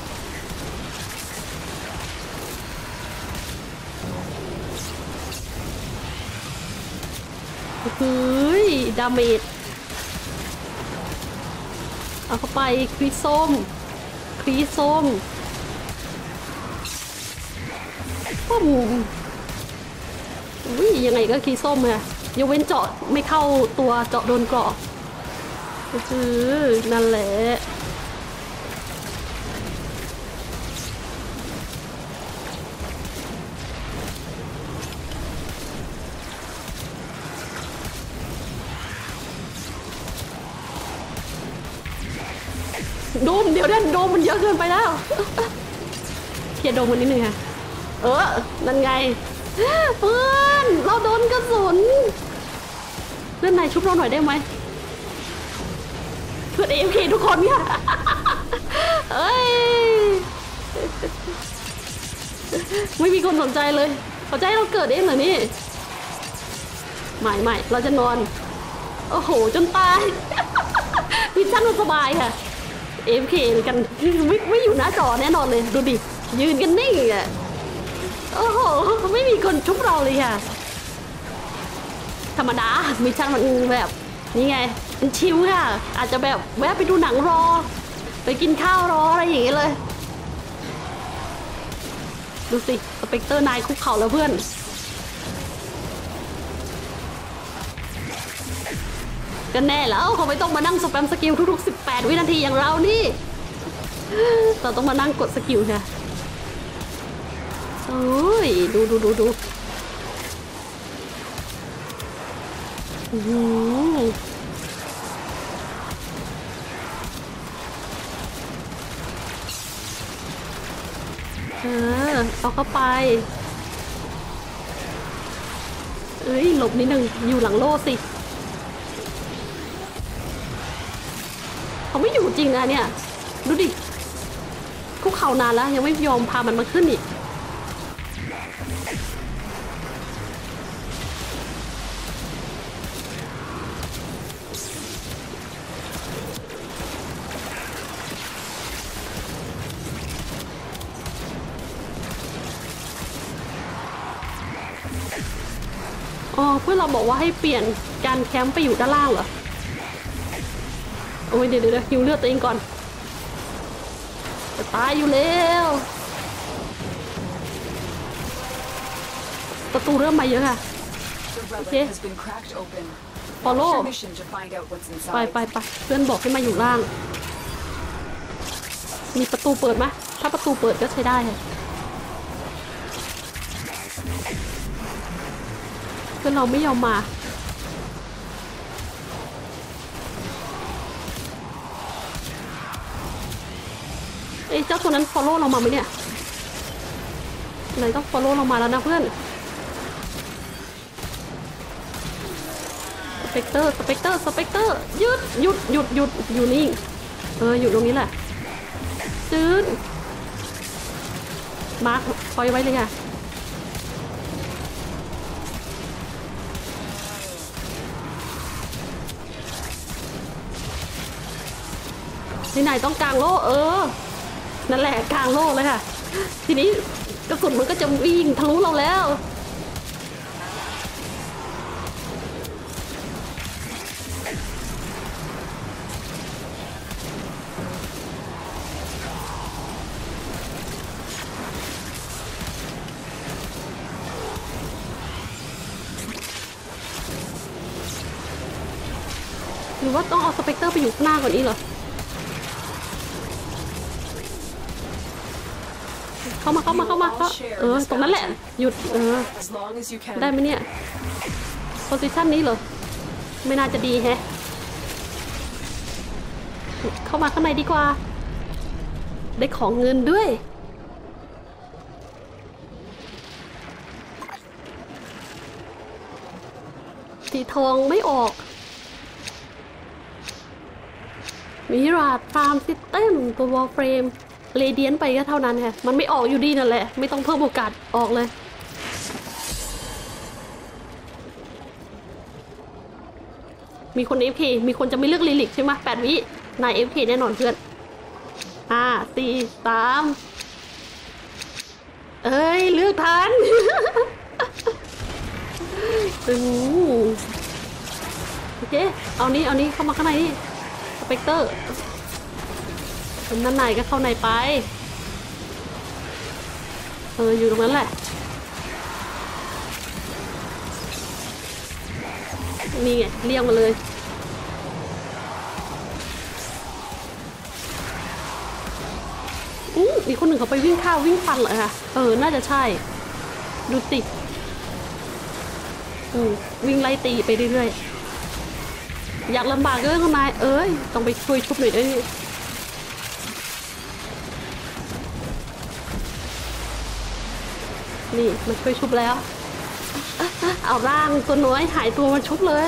เฮ้ยดาเมจเอาเข้าไปครีส้มครีส้มปุ้มอุ้ยยังไงก็ครีส้มอะยกเว้นเจาะไม่เข้าตัวเจาะโดนเกราะคือนั่นแหละโดมเดี๋ยวนั่นโดมมันเยอะเกินไปแล้วเคลียร์โดมมันนิดนึงค่ะเออนั่นไงเพื่อนเราโดนกระสุนเพื่อนนายชุบเราหน่อยได้ไหมเพื่อนเอฟเคทุกคนค่ะเอ้ยไม่มีคนสนใจเลยเขาใจเราเกิดเองเหรอนี่ไม่ไม่เราจะนอนโอ้โหจนตายพี่ช่างสบายค่ะเอฟเคกันไม่ไม่อยู่หน้าจอแน่นอนเลยดูดิยืนกันนิ่งอ่ะโอ้โหไม่มีคนชุบเราเลยค่ะธรรมดามิชชั่นมันแบบนี่ไงมันชิลค่ะอาจจะแบบแวะไปดูหนังรอไปกินข้าวรออะไรอย่างเงี้ยเลยดูสิสเปกเตอร์นายคุกเข่าแล้วเพื่อนกันแน่แล้วเขาไม่ต้องมานั่งสแปมสกิลทุกๆสิบแปดวินาทีอย่างเรานี่เราต้องมานั่งกดสกิลค่ะโอ้ยดูดูดูดูเออเอาเข้าไปเอ้ยหลบนิดนึงอยู่หลังโล่สิเขาไม่อยู่จริงนะเนี่ยดูดิคุกเข่านานแล้วยังไม่ยอมพามันมาขึ้นอีกอ๋อเพื่อนเราบอกว่าให้เปลี่ยนการแคมป์ไปอยู่ด้านล่างเหรอโอ้ยเดี๋ยวเดี๋ยวหิวเลือดตัวเองก่อนจะตายอยู่แล้วประตูเริ่มมาเยอะค่ะโอเคฟอลโล่ไปไปไปเพื่อนบอกให้มาอยู่ล่างมีประตูเปิดไหมถ้าประตูเปิดก็ใช้ได้ค่ะเพื่อนเราไม่ยอมมาเอ้เจ้าตัวนั้น follow เรามาไหมเนี่ยไหนต้อง follow เรามาแล้วนะเพื่อนสเปกเตอร์สเปกเตอร์สเปกเตอร์หยุดหยุดหยุดหยุดอยู่นี่เอออยู่ตรงนี้แหละจืดมาร์คคอยไว้เลยค่ะที่ไหนต้องกลางโล่เออนั่นแหละกลางโล่เลยค่ะทีนี้กระสุนมันก็จะวิ่งทะลุเราแล้วหรือว่าต้องเอาสเปกเตอร์ไปอยู่ข้างหน้าก่อนนี้เหรอเข้ามาเข้ามาเข้ามาเข้าเออตรงนั้นแหละหยุดเออได้ไหมเนี่ยโพสิชันนี้เหรอไม่น่าจะดีแฮะเข้ามาข้างในดีกว่าได้ของเงินด้วยสีทองไม่ออกมิราดฟาร์มซิสเต็มตัววอลเฟรมเรเดียนไปก็เท่านั้นค่ะมันไม่ออกอยู่ดีนั่นแหละไม่ต้องเพิ่มโอกาสออกเลยมีคน เอฟ เค มีคนจะไม่เลือกลิลิกใช่ไหมแปดวินาย เอฟ เค แน่นอนเพื่อนห้าสี่สามเอ้ยเลือกทัน อือโอเคเอานี้เอานี้เข้ามาข้างในนี่สเปกเตอร์เป็นด้านในก็เข้าในไปเอออยู่ตรงนั้นแหละนี่ไงเรียกมาเลยอือมีคนหนึ่งเขาไปวิ่งข้าววิ่งฟันเหรอคะเออน่าจะใช่ดูติดอืมวิ่งไล่ตีไปเรื่อยๆอยากลำบากเรื่องนายเอ้ยต้องไปช่วยชุบหน่อยด้วยนี่มันช่วยชุบแล้วเอาร่างตัวน้อยหายตัวมาชุบเลย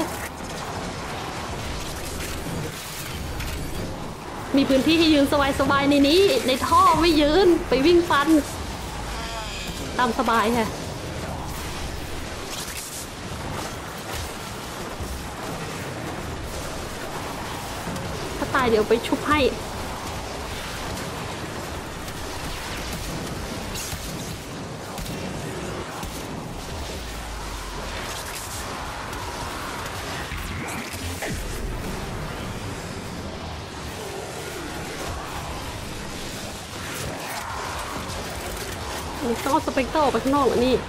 มีพื้นที่ให้ยืนสบายๆในนี้ในท่อไม่ยืนไปวิ่งฟันตามสบายค่ะถ้าตายเดี๋ยวไปชุบให้ต้องเอาสเปกเตอร์ออกไปข้างนอกเหรอนี่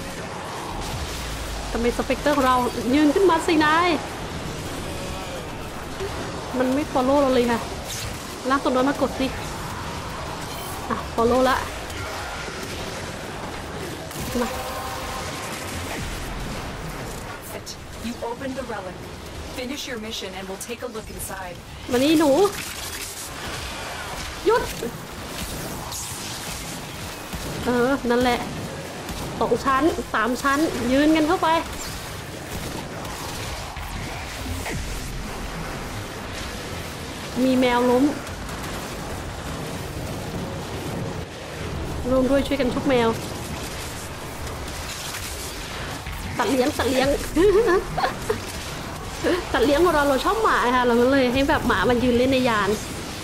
ทำไมสเปกเตอร์ของเรายืนขึ้นมาสินายมันไม่ follow เราเลยค่ะลากตัวน้อยมากดสิอ่ะ follow ละมา You opened the relic. Finish your mission and we'll take a look inside. มานี่หนูหยุดเออนั่นแหละสองชั้นสามชั้นยืนกันเข้าไปมีแมวล้มร่วมด้วยช่วยกันชุบแมวสัตว์เลี้ยงสัตว์เลี้ยง สัตว์เลี้ยงของเราเราชอบหมาค่ะเราก็เลยให้แบบหมามันยืนเล่นในยาน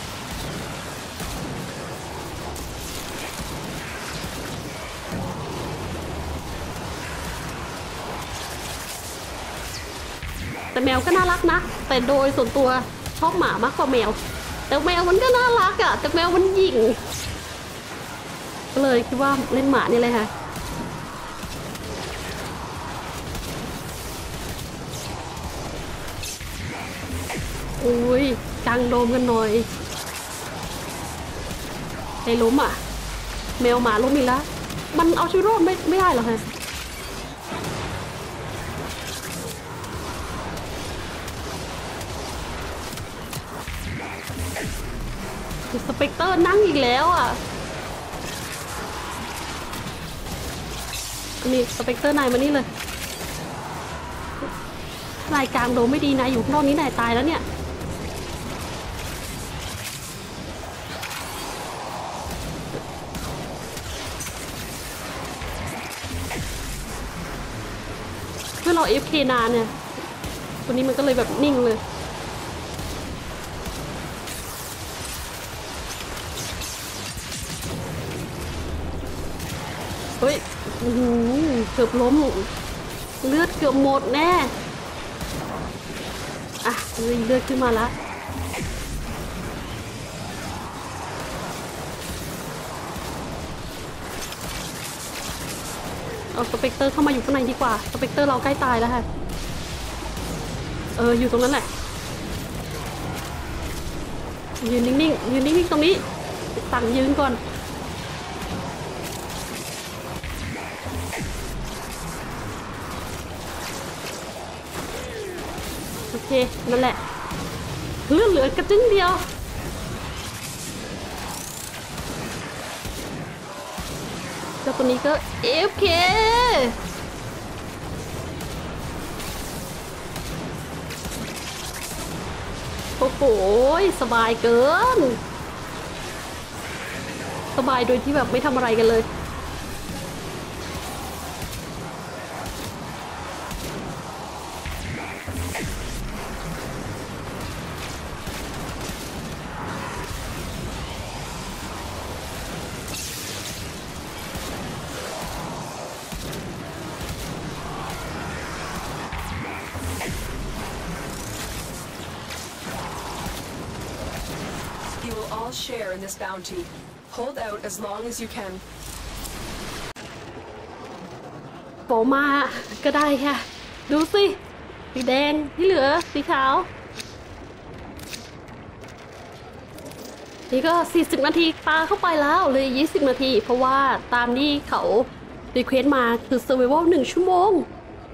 แต่แมวก็น่ารักนะแต่โดยส่วนตัวชอบหมามากกว่าแมวแต่แมวมันก็น่ารักอะแต่แมวมันหยิ่งก็เลยคิดว่าเล่นหมานี่เลยค่ะอุ้ยกางโดมกันหน่อยไอ้ล้มอ่ะแมวหมาล้มอีกแล้วมันเอาชีวิตรอดไม่ไม่ได้หรอคะสเปกเตอร์นั่งอีกแล้วอ่ะนี่สเปกเตอร์นายมานี่เลยนายกลางโดมไม่ดีนายอยู่ข้างนอกนี้นายตายแล้วเนี่ยเมื่อเรา เอฟ เค นานเนี่ยตัวนี้มันก็เลยแบบนิ่งเลยเฮ้ยเกือบล้มเลือดเกือบหมดแน่อ่ะเลือดขึ้นมาแล้วเอาสเปกเตอร์เข้ามาอยู่ข้างในดีกว่าสเปกเตอร์เราใกล้ตายแล้วค่ะเอออยู่ตรงนั้นแหละยืนนิ่งๆยืนนิ่งๆตรงนี้สั่งยืนก่อนโอเคนั่นแหละเลือดเหลือกระจึ้งเดียวแล้วตัวนี้ก็ เอฟ เค โอ้โหโอ้ยสบายเกินสบายโดยที่แบบไม่ทำอะไรกันเลย You will all share in this bounty. Hold out as long as you can. โผล่มาก็ได้ค่ะ ดูสิสีแดงที่เหลือสีขาว นี่ก็สี่สิบนาทีปาเข้าไปแล้วเลยยี่สิบนาที เพราะว่าตามที่เขารีเควสมาคือ Survival หนึ่งชั่วโมง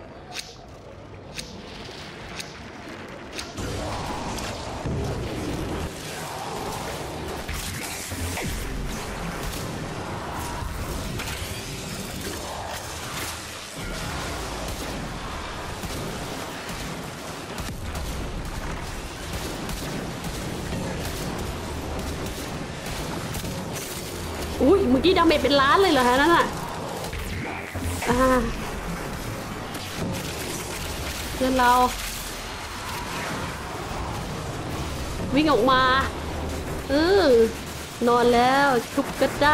อุ้ยเมื่อกี้ดาเมจเป็นล้านเลยเหรอฮะนั่นน่ะอ่าเพื่อนเราวิ่งออกมาเออนอนแล้วชุบก็ได้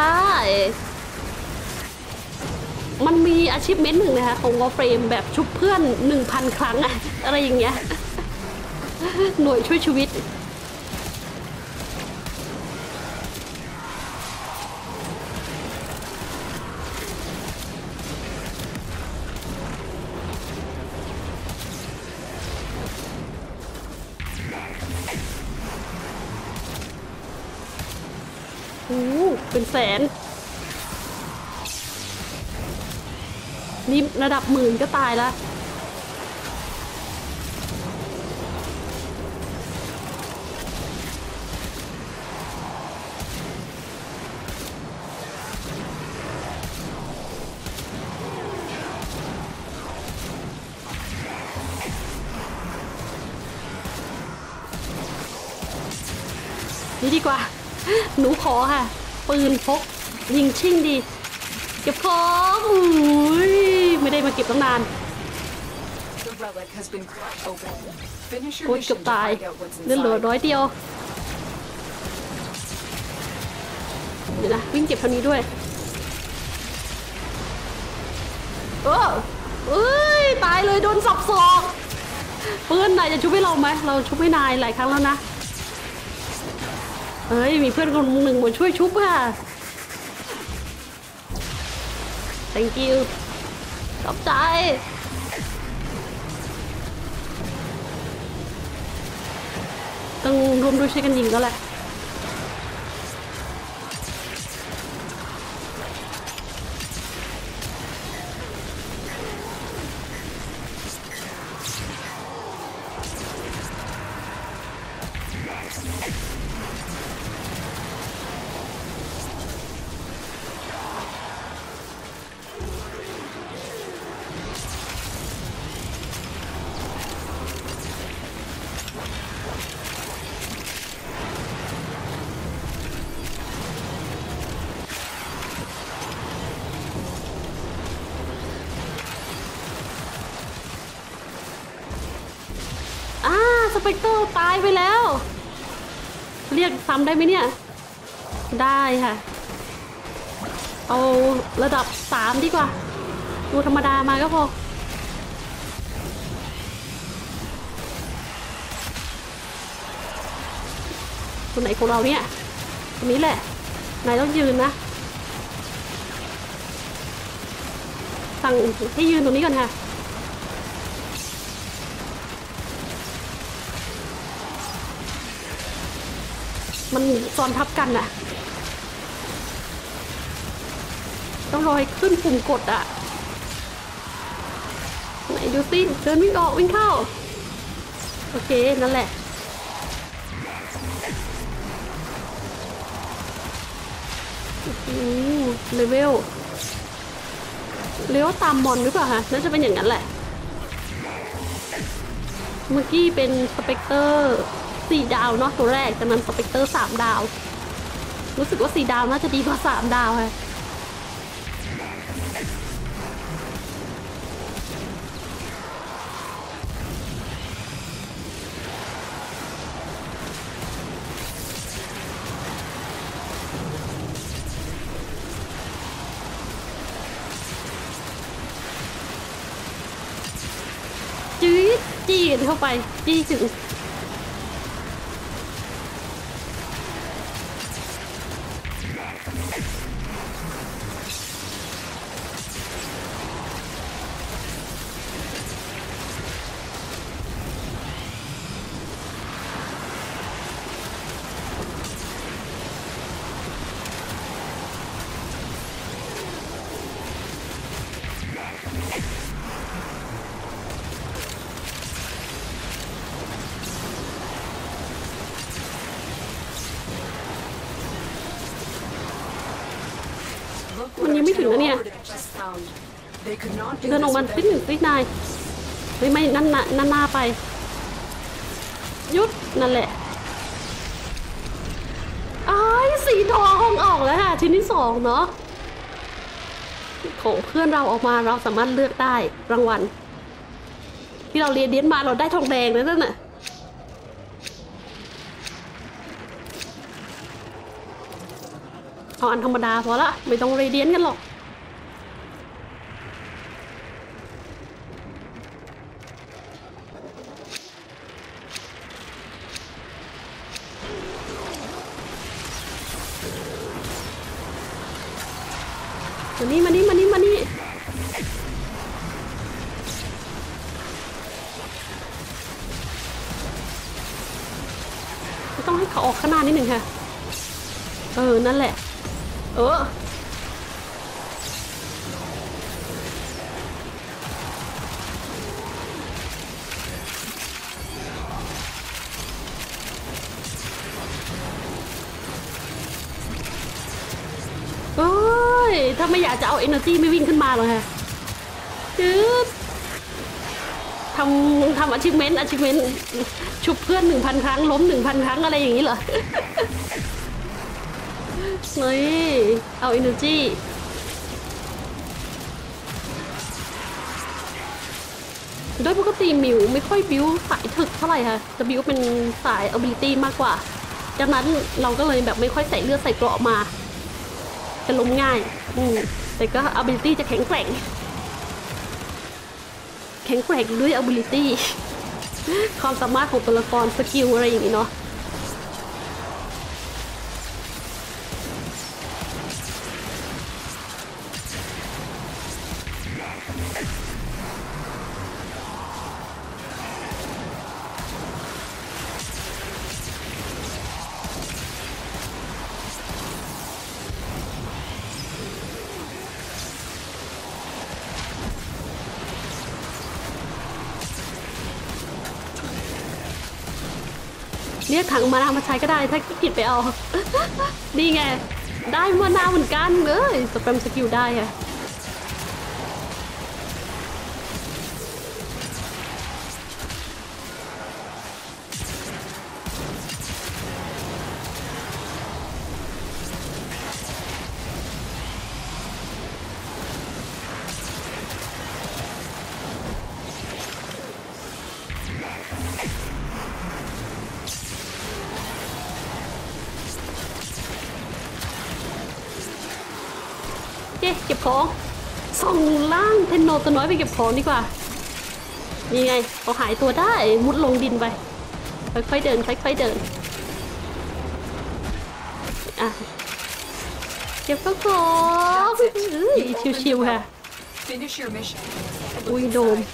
มันมี achievement หนึ่งนะคะของ Warframe แบบชุบเพื่อน หนึ่งพัน ครั้งอะอะไรอย่างเงี้ยหน่วยช่วยชีวิตโอ้เป็นแสนนี่ระดับหมื่นก็ตายแล้วนี่ดีกว่าหนูขอค่ะปืนพกยิงชิ่งดีเก็บของอุ้ยไม่ได้มาเก็บตั้งนาน The relic has been cracked open. Finish โอ้ your ยเกือบ mission to ตาย find out what's เลือดเหลือ inside. ร้อยเดียวเดี๋ยวนะวิ่งเก็บเท่านี้ด้วยโอ้เอ้ยตายเลยโดนสับศอกเพื่อนนายจะชุบให้เราไหมเราชุบให้นายหลายครั้งแล้วนะเอ้ยมีเพื่อนคนหนึ่งมาช่วยชุบค่ะ thank you ขอบใจต้องร่วมด้วยช่วยกันยิงก็แหละสเปกเตอร์ตายไปแล้วเรียกซ้ำได้ไหมเนี่ยได้ค่ะเอาระดับสามดีกว่าดูธรรมดามาก็พอคนไหนของเราเนี่ยคนนี้แหละนายต้องยืนนะสั่งให้ยืนตรงนี้ก่อนค่ะมันซ้อนทับกันน่ะต้องรอให้ขึ้นปุ่มกดอ่ะไหนดูสิเดินวิ่งออกวิ่งเข้าโอเคนั่นแหละอือเลเวลเลี้ยวตามมอนหรือเปล่าคะน่าจะเป็นอย่างนั้นแหละเมื่อกี้เป็นสเปกเตอร์สี่ดาวเนาะตัวแรกจากนั้นสเปกเตอร์สามดาวรู้สึกว่าสี่ดาวน่าจะดีกว่าสามดาวค่ะจี้จี้กันเข้าไปจี้ถึงมันยังไม่ถึงนะเนี่ยเดินออกมาที่หนึ่งที่นายไม่ไม่นั่นน่ะนั่นหน้าไปยุดนั่นแหละอ้ายสีทองออกแล้วค่ะชิ้นที่สองเนาะของเพื่อนเราออกมาเราสามารถเลือกได้รางวัลที่เราเรียนเดียนมาเราได้ทองแดงนั่นน่ะเอาอันธรรมดาพอละไม่ต้องเรเดียนกันหรอกมานี่มานี่มานี่มานี่ต้องให้เขาออกข้างหน้านิดหนึ่งค่ะเออนั่นแหละเออเอ้ยถ้าไม่อยากจะเอา energy ไม่วิ่งขึ้นมาหรอกค่ะจืดทำทำ achievement achievement ชุบเพื่อนหนึ่งพันครั้งล้มหนึ่งพันครั้งอะไรอย่างนี้เหรอ นี่เอา energy โดยปกติมิวไม่ค่อยบิวสายถึกเท่าไหร่ค่ะจะบิวเป็นสาย ability มากกว่าดังนั้นเราก็เลยแบบไม่ค่อยใส่เลือดใส่เกราะมาจะล้มง่ายอืมแต่ก็ ability จะแข็งแกร่งแข็งแกร่งด้วย ability ความสามารถของตัวละครสกิลอะไรอย่างนี้เนาะเรียกถังมานามาใช้ก็ได้ถ้าขี้เกียจไปเอานี่ไงได้มานาเหมือนกันเลยสเปมสกิลได้อะเก็บของส่งล่างเทนโนตัวน้อยไปเก็บของดีกว่านี่ไงเขาหายตัวได้มุดลงดินไปค่อยๆเดินค่อยๆเดินอ่ะเก็บของชิวๆค่ะอุ้ยโดม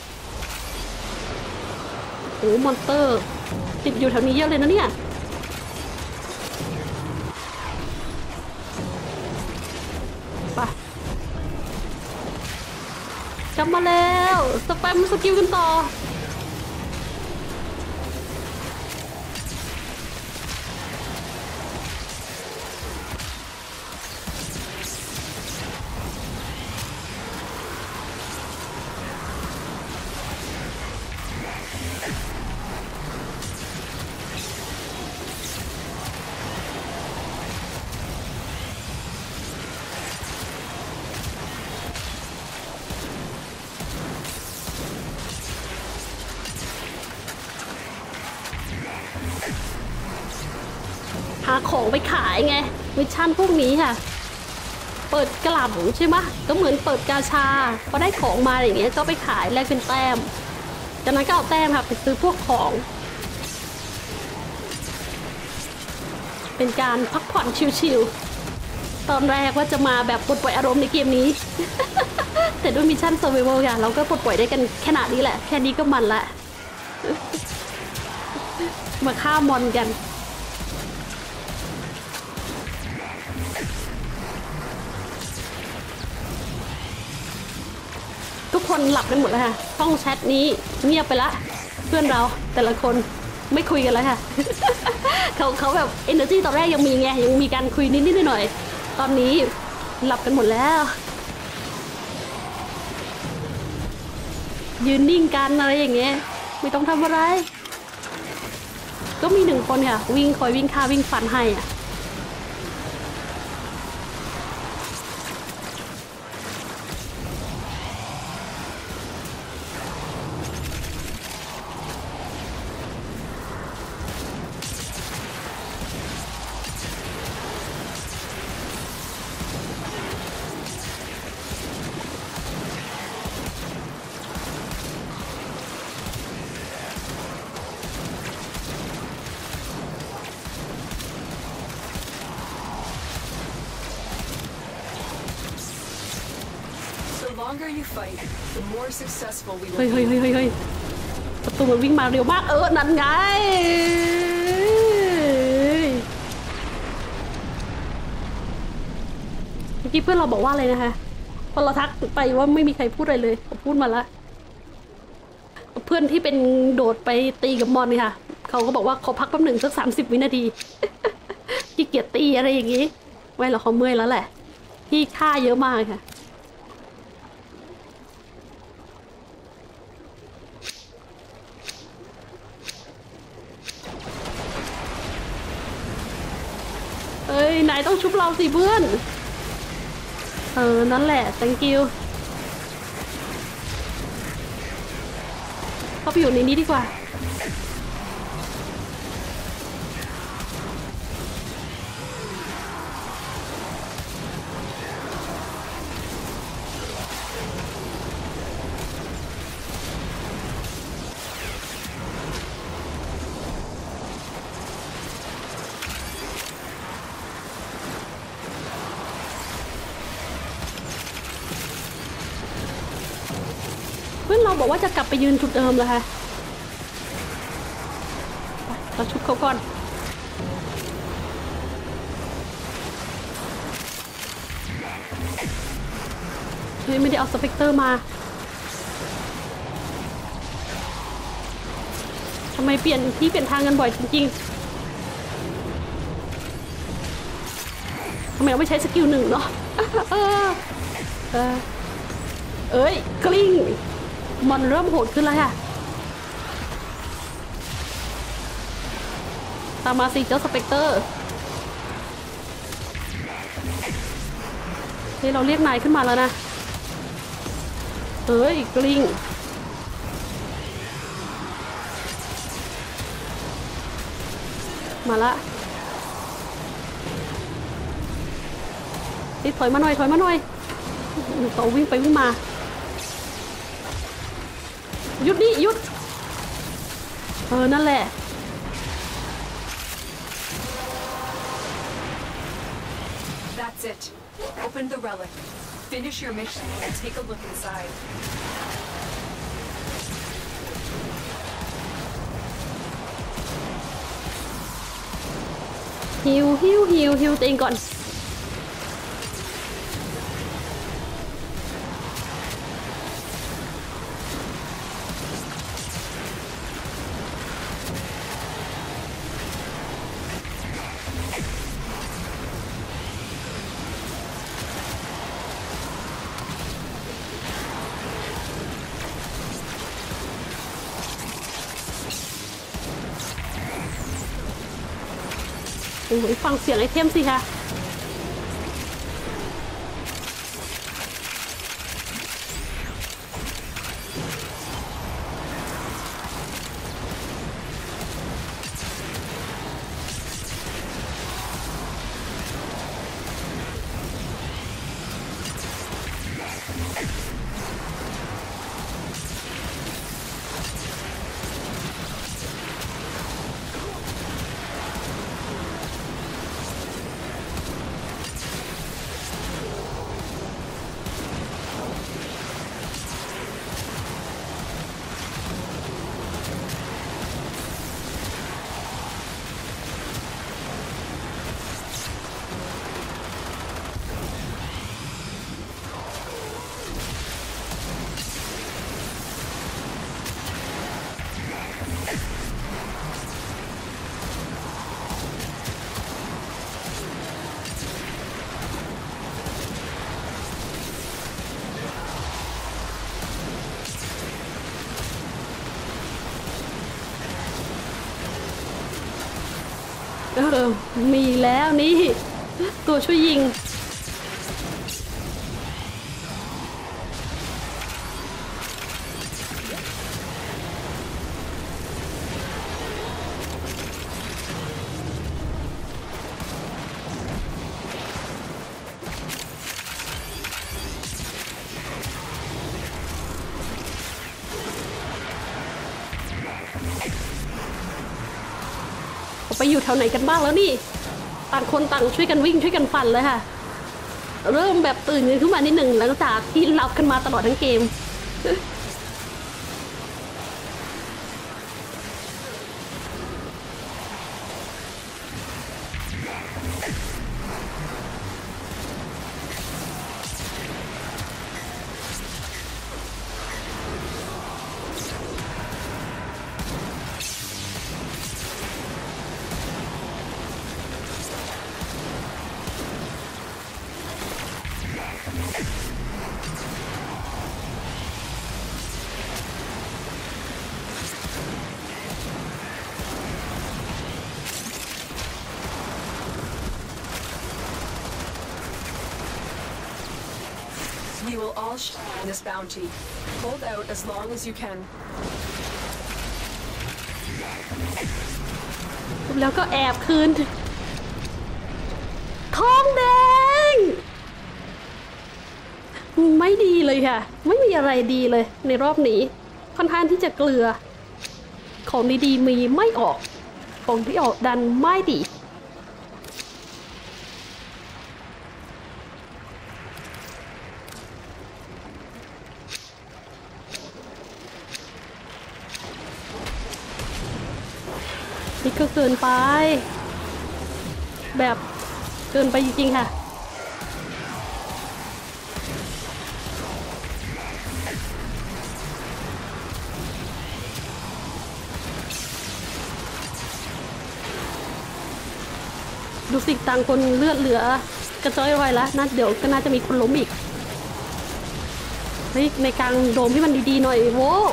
โอ้มอนสเตอร์ติดอยู่แถวนี้เยอะเลยนะเนี่ยกลับมาแล้วสแปมสกิลกันต่อหาของไปขายไงมิชชั่นพวกนี้ค่ะเปิดกล่ำใช่ไหมก็เหมือนเปิดกาชาพอได้ของมาอย่างเงี้ยก็ไปขายแลกเป็นแต้มจากนั้นก็เอาแต้มค่ะไปซื้อพวกของเป็นการพักผ่อนชิลๆตอนแรกว่าจะมาแบบปลดปล่อยอารมณ์ในเกมนี้ แต่ด้วยมิชชั่นเซอร์ไวเวลค่ะเราก็ปลดปล่อยได้กันขนาดนี้แหละแค่นี้ก็มันละ มาฆ่ามอนกันทุกคนหลับกันหมดแล้วค่ะห้องแชทนี้เงียบไปละเพื่อนเราแต่ละคนไม่คุยกันแล้วค่ะ เขาเขาแบบ energy ตอนแรกยังมีไงยังมีการคุยนิดๆหน่อยๆตอนนี้หลับกันหมดแล้วยืนนิ่งกันอะไรอย่างเงี้ยไม่ต้องทำอะไรก็มีหนึ่งคนค่ะวิ่งคอยวิ่งฆ่าวิ่งฟันให้อ่ะเฮ้ยเฮ้ยเฮ้ยเฮ้ยเฮ้ยประตูมันวิ่งมาเร็วมากเออนั่นไงเมื่อกี้เพื่อนเราบอกว่าอะไรนะคะพอเราทักไปว่าไม่มีใครพูดอะไรเลยเขาพูดมาละเพื่อนที่เป็นโดดไปตีกับมอนนี่ค่ะเขาก็บอกว่าเขาพักแป๊บหนึ่งสักสามสิบวินาทีขี้เกียจตีอะไรอย่างงี้ไม่หรอกเขาเมื่อยแล้วแหละที่ค่าเยอะมากค่ะเอ้ยนายต้องชุบเราสิเพื่อนเออนั่นแหละ thank you เข้าไปอยู่ในนี้ดีกว่าเพื่อนเราบอกว่าจะกลับไปยืนจุดเดิมเลยค่ะเราชุบเขาก่อนเฮ้ยไม่ได้เอาสเปกเตอร์มาทำไมเปลี่ยนที่เปลี่ยนทางกันบ่อยจริงๆทำไมเราไม่ใช้สกิลหนึ่งเนาะเออเออเอ้ยกลิ้งมันเริ่มโหดขึ้นแล้วค่ะตามมาสิเจ้าสเปกเตอร์เฮ้ยเราเรียกนายขึ้นมาแล้วนะเอ้ยกลิ้งมาละนี่ถอยมาหน่อยถอยมาหน่อยต่อวิ่งไปวิ่งมาหยุดดิหยุดเออนั่นแหละ That's it. Open the relic. Finish your mission and take a look inside. ฮิวฮิวฮิวฮิวตัวเองก่อนโอ้ยฟังเสียงไอเทมสิคะเออมีแล้วนี่ตัวช่วยยิงไปอยู่แถวไหนกันบ้างแล้วนี่ต่างคนต่างช่วยกันวิ่งช่วยกันฟันเลยค่ะเริ่มแบบตื่นขึ้นมานิดหนึ่งหลังจากที่หลับกันมาตลอดทั้งเกม You will all share in this bounty. Hold out as long as you can. แล้วก็แอบคืนทองแดงไม่ดีเลยค่ะไม่มีอะไรดีเลยในรอบนี้ค่อนข้างที่จะเกลือของดีๆมีไม่ออกของที่ออกดันไม่ดีนี่ก็เกินไปแบบเกินไปจริงๆค่ะดูสิต่างคนเลือดเหลือกระจ้อยไว้แล้วน่าเดี๋ยวก็น่าจะมีคนล้มอีกเฮ้ยในกลางโดมให้มันดีๆหน่อยโว้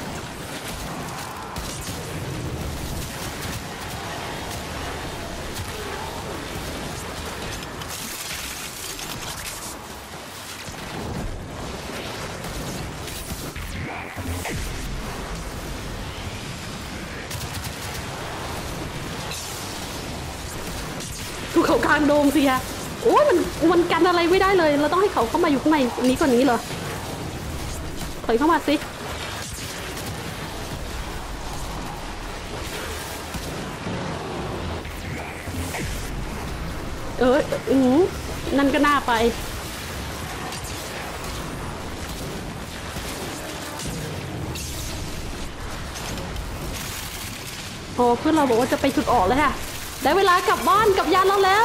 ทุกเขากลางโดมสิฮะโอ้ยมันมันกันอะไรไม่ได้เลยเราต้องให้เขาเข้ามาอยู่ข้างในนี้ก่อนนี้เหรอถอยเข้ามาสิเอออืมนั่นก็น่าไปโอ้เพื่อนเราบอกว่าจะไปจุดออกแล้วค่ะได้เวลากลับบ้านกลับยานเราแล้ว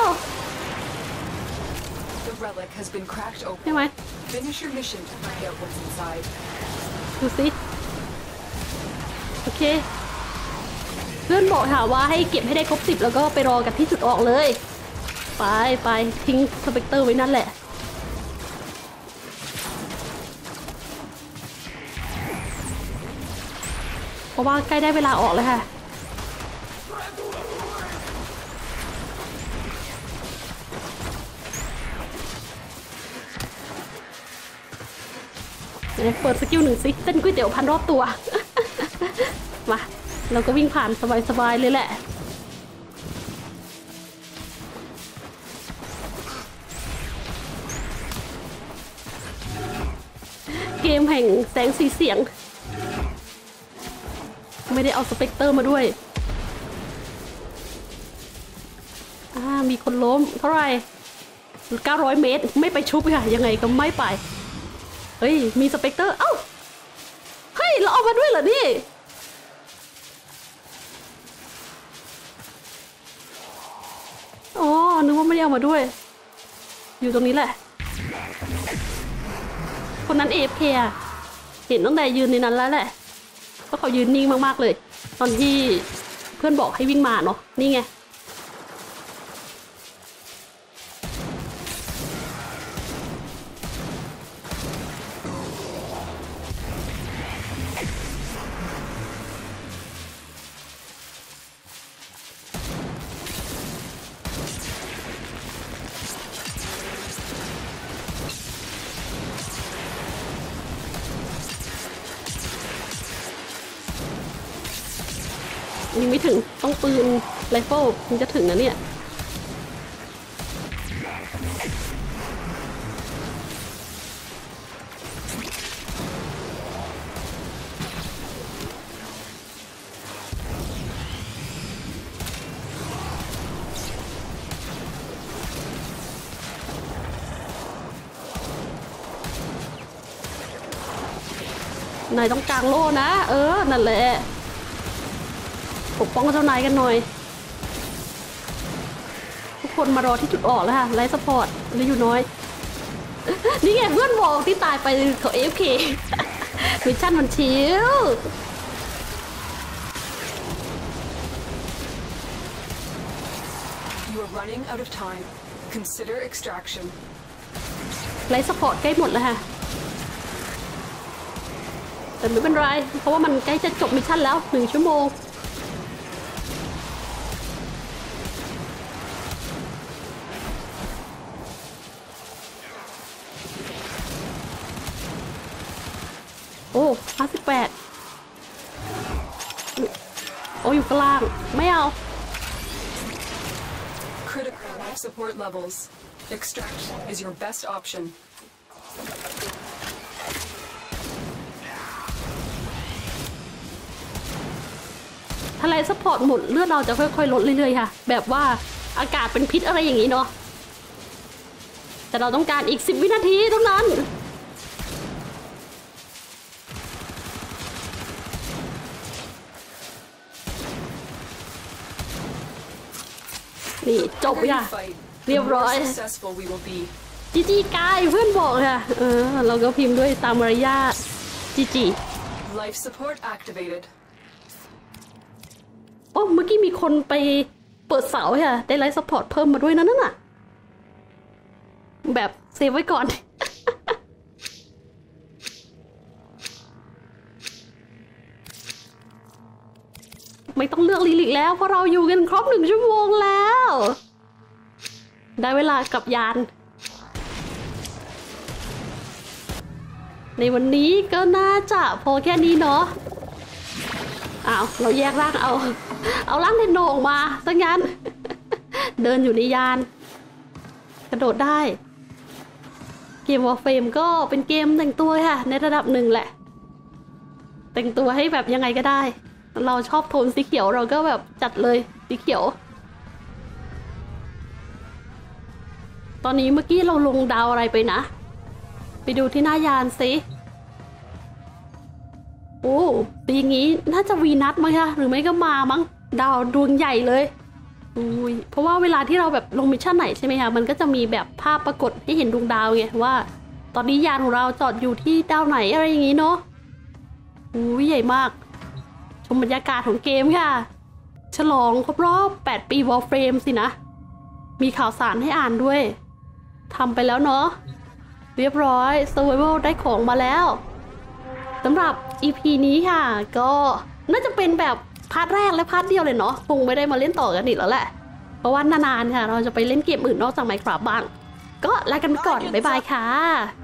The relic has been cracked ใช่ open. ไหม Finish your mission to find out what's inside. ดูสิโอเคเพื่อนบอกค่ะว่าให้เก็บให้ได้ครบสิบแล้วก็ไปรอกันที่จุดออกเลยไปไปทิ้งสเปกเตอร์ไว้นั่นแหละเพราะว่าใกล้ได้เวลาออกแล้วค่ะเปิดสกิลหนึ่งสิเต้นก๋วยเตี๋ยวพันรอบตัว มาเราก็วิ่งผ่านสบายๆเลยแหละเกมแห่งแสงสีเสียงไม่ได้เอาสเปกเตอร์มาด้วยอ่ามีคนล้มเท่าไหร่เก้าร้อยเมตรไม่ไปชุบค่ะยังไงก็ไม่ไปเฮ้ยมีสเปกเตอร์เอ้าเฮ้ยเราเอามาด้วยเหรอนี่อ๋อนึกว่าไม่ได้เอามาด้วยอยู่ตรงนี้แหละคนนั้น เอ เอฟ เค อะเห็นตั้งแต่ยืนในนั้นแล้วแหละเพราะเขายืนนิ่งมากๆเลยตอนที่เพื่อนบอกให้วิ่งมาเนาะนี่ไงยิงไม่ถึงต้องปืนไรเฟิลถึงจะถึงนะเนี่ยนายต้องกางโล่นะเออนั่นแหละปกป้องเจ้านายกันหน่อยทุกคนมารอที่จุดออกแล้วค่ะไลฟ์สปอร์ตหรืออยู่น้อยนี่ไงเพื่อนบอกที่ตายไปเขา เอ เอฟ เค มิชชั่นมันชิล You are running out of time. Consider extraction. ไลฟ์สปอร์ตใกล้หมดแล้วค่ะแต่ไม่เป็นไรเพราะว่ามันใกล้จะจบมิชชั่นแล้วหนึ่งชั่วโมงโอ้ห้าสิบแปดโอ้อยู่กลางไม่เอา Critical life support levels. Extraction is your best option. ถ้าไลฟ์ซัพพอร์ตหมดเลือดเราจะค่อยๆลดเรื่อยๆค่ะแบบว่าอากาศเป็นพิษอะไรอย่างนี้เนาะแต่เราต้องการอีกสิบวินาทีเท่านั้นนี่จบค่ะเรียบร้อยจีจีกายเพื่อนบอกค่ะเออเราก็พิมพ์ด้วยตามมารยาทจีจี Life support activated. โอ้เมื่อกี้มีคนไปเปิดเสาค่ะได้ไลฟ์ซัพพอร์ตเพิ่มมาด้วยนะนั่นน่ะแบบเซฟไว้ก่อน ไม่ต้องเลือกลิลิกแล้วเพราะเราอยู่กันครบหนึ่งชั่วโมงแล้วได้เวลากลับยานในวันนี้ก็น่าจะพอแค่นี้เนาะอ้าวเราแยกร่างเอาเอาร่างเทนโนออกมาซะงั้น เดินอยู่ในยานกระโดดได้เกมวอร์เฟมก็เป็นเกมแต่งตัวค่ะในระดับหนึ่งแหละแต่งตัวให้แบบยังไงก็ได้เราชอบโทนสีเขียวเราก็แบบจัดเลยสีเขียวตอนนี้เมื่อกี้เราลงดาวอะไรไปนะไปดูที่หน้ายานสิโอ้ปีงี้น่าจะวีนัสมั้งคะหรือไม่ก็มามั้งดาวดวงใหญ่เลยอุ้ยเพราะว่าเวลาที่เราแบบลงมิชชั่นไหนใช่ไหมคะมันก็จะมีแบบภาพปรากฏให้เห็นดวงดาวไงว่าตอนนี้ยานของเราจอดอยู่ที่ดาวไหนอะไรอย่างงี้เนาะอุ้ยใหญ่มากชมบรรยากาศของเกมค่ะฉลองครบรอบแปดปี Warframe สินะมีข่าวสารให้อ่านด้วยทำไปแล้วเนาะเรียบร้อย Survival ได้ของมาแล้วสำหรับ อี พี นี้ค่ะก็น่าจะเป็นแบบพาร์ทแรกและพาร์ทเดียวเลยเนาะคงไม่ได้มาเล่นต่อกันอีกแล้วแหละเพราะว่านานๆค่ะเราจะไปเล่นเกมอื่นนอกจาก Minecraft บ้างก็ลากันไปก่อนบ๊ายบายค่ะ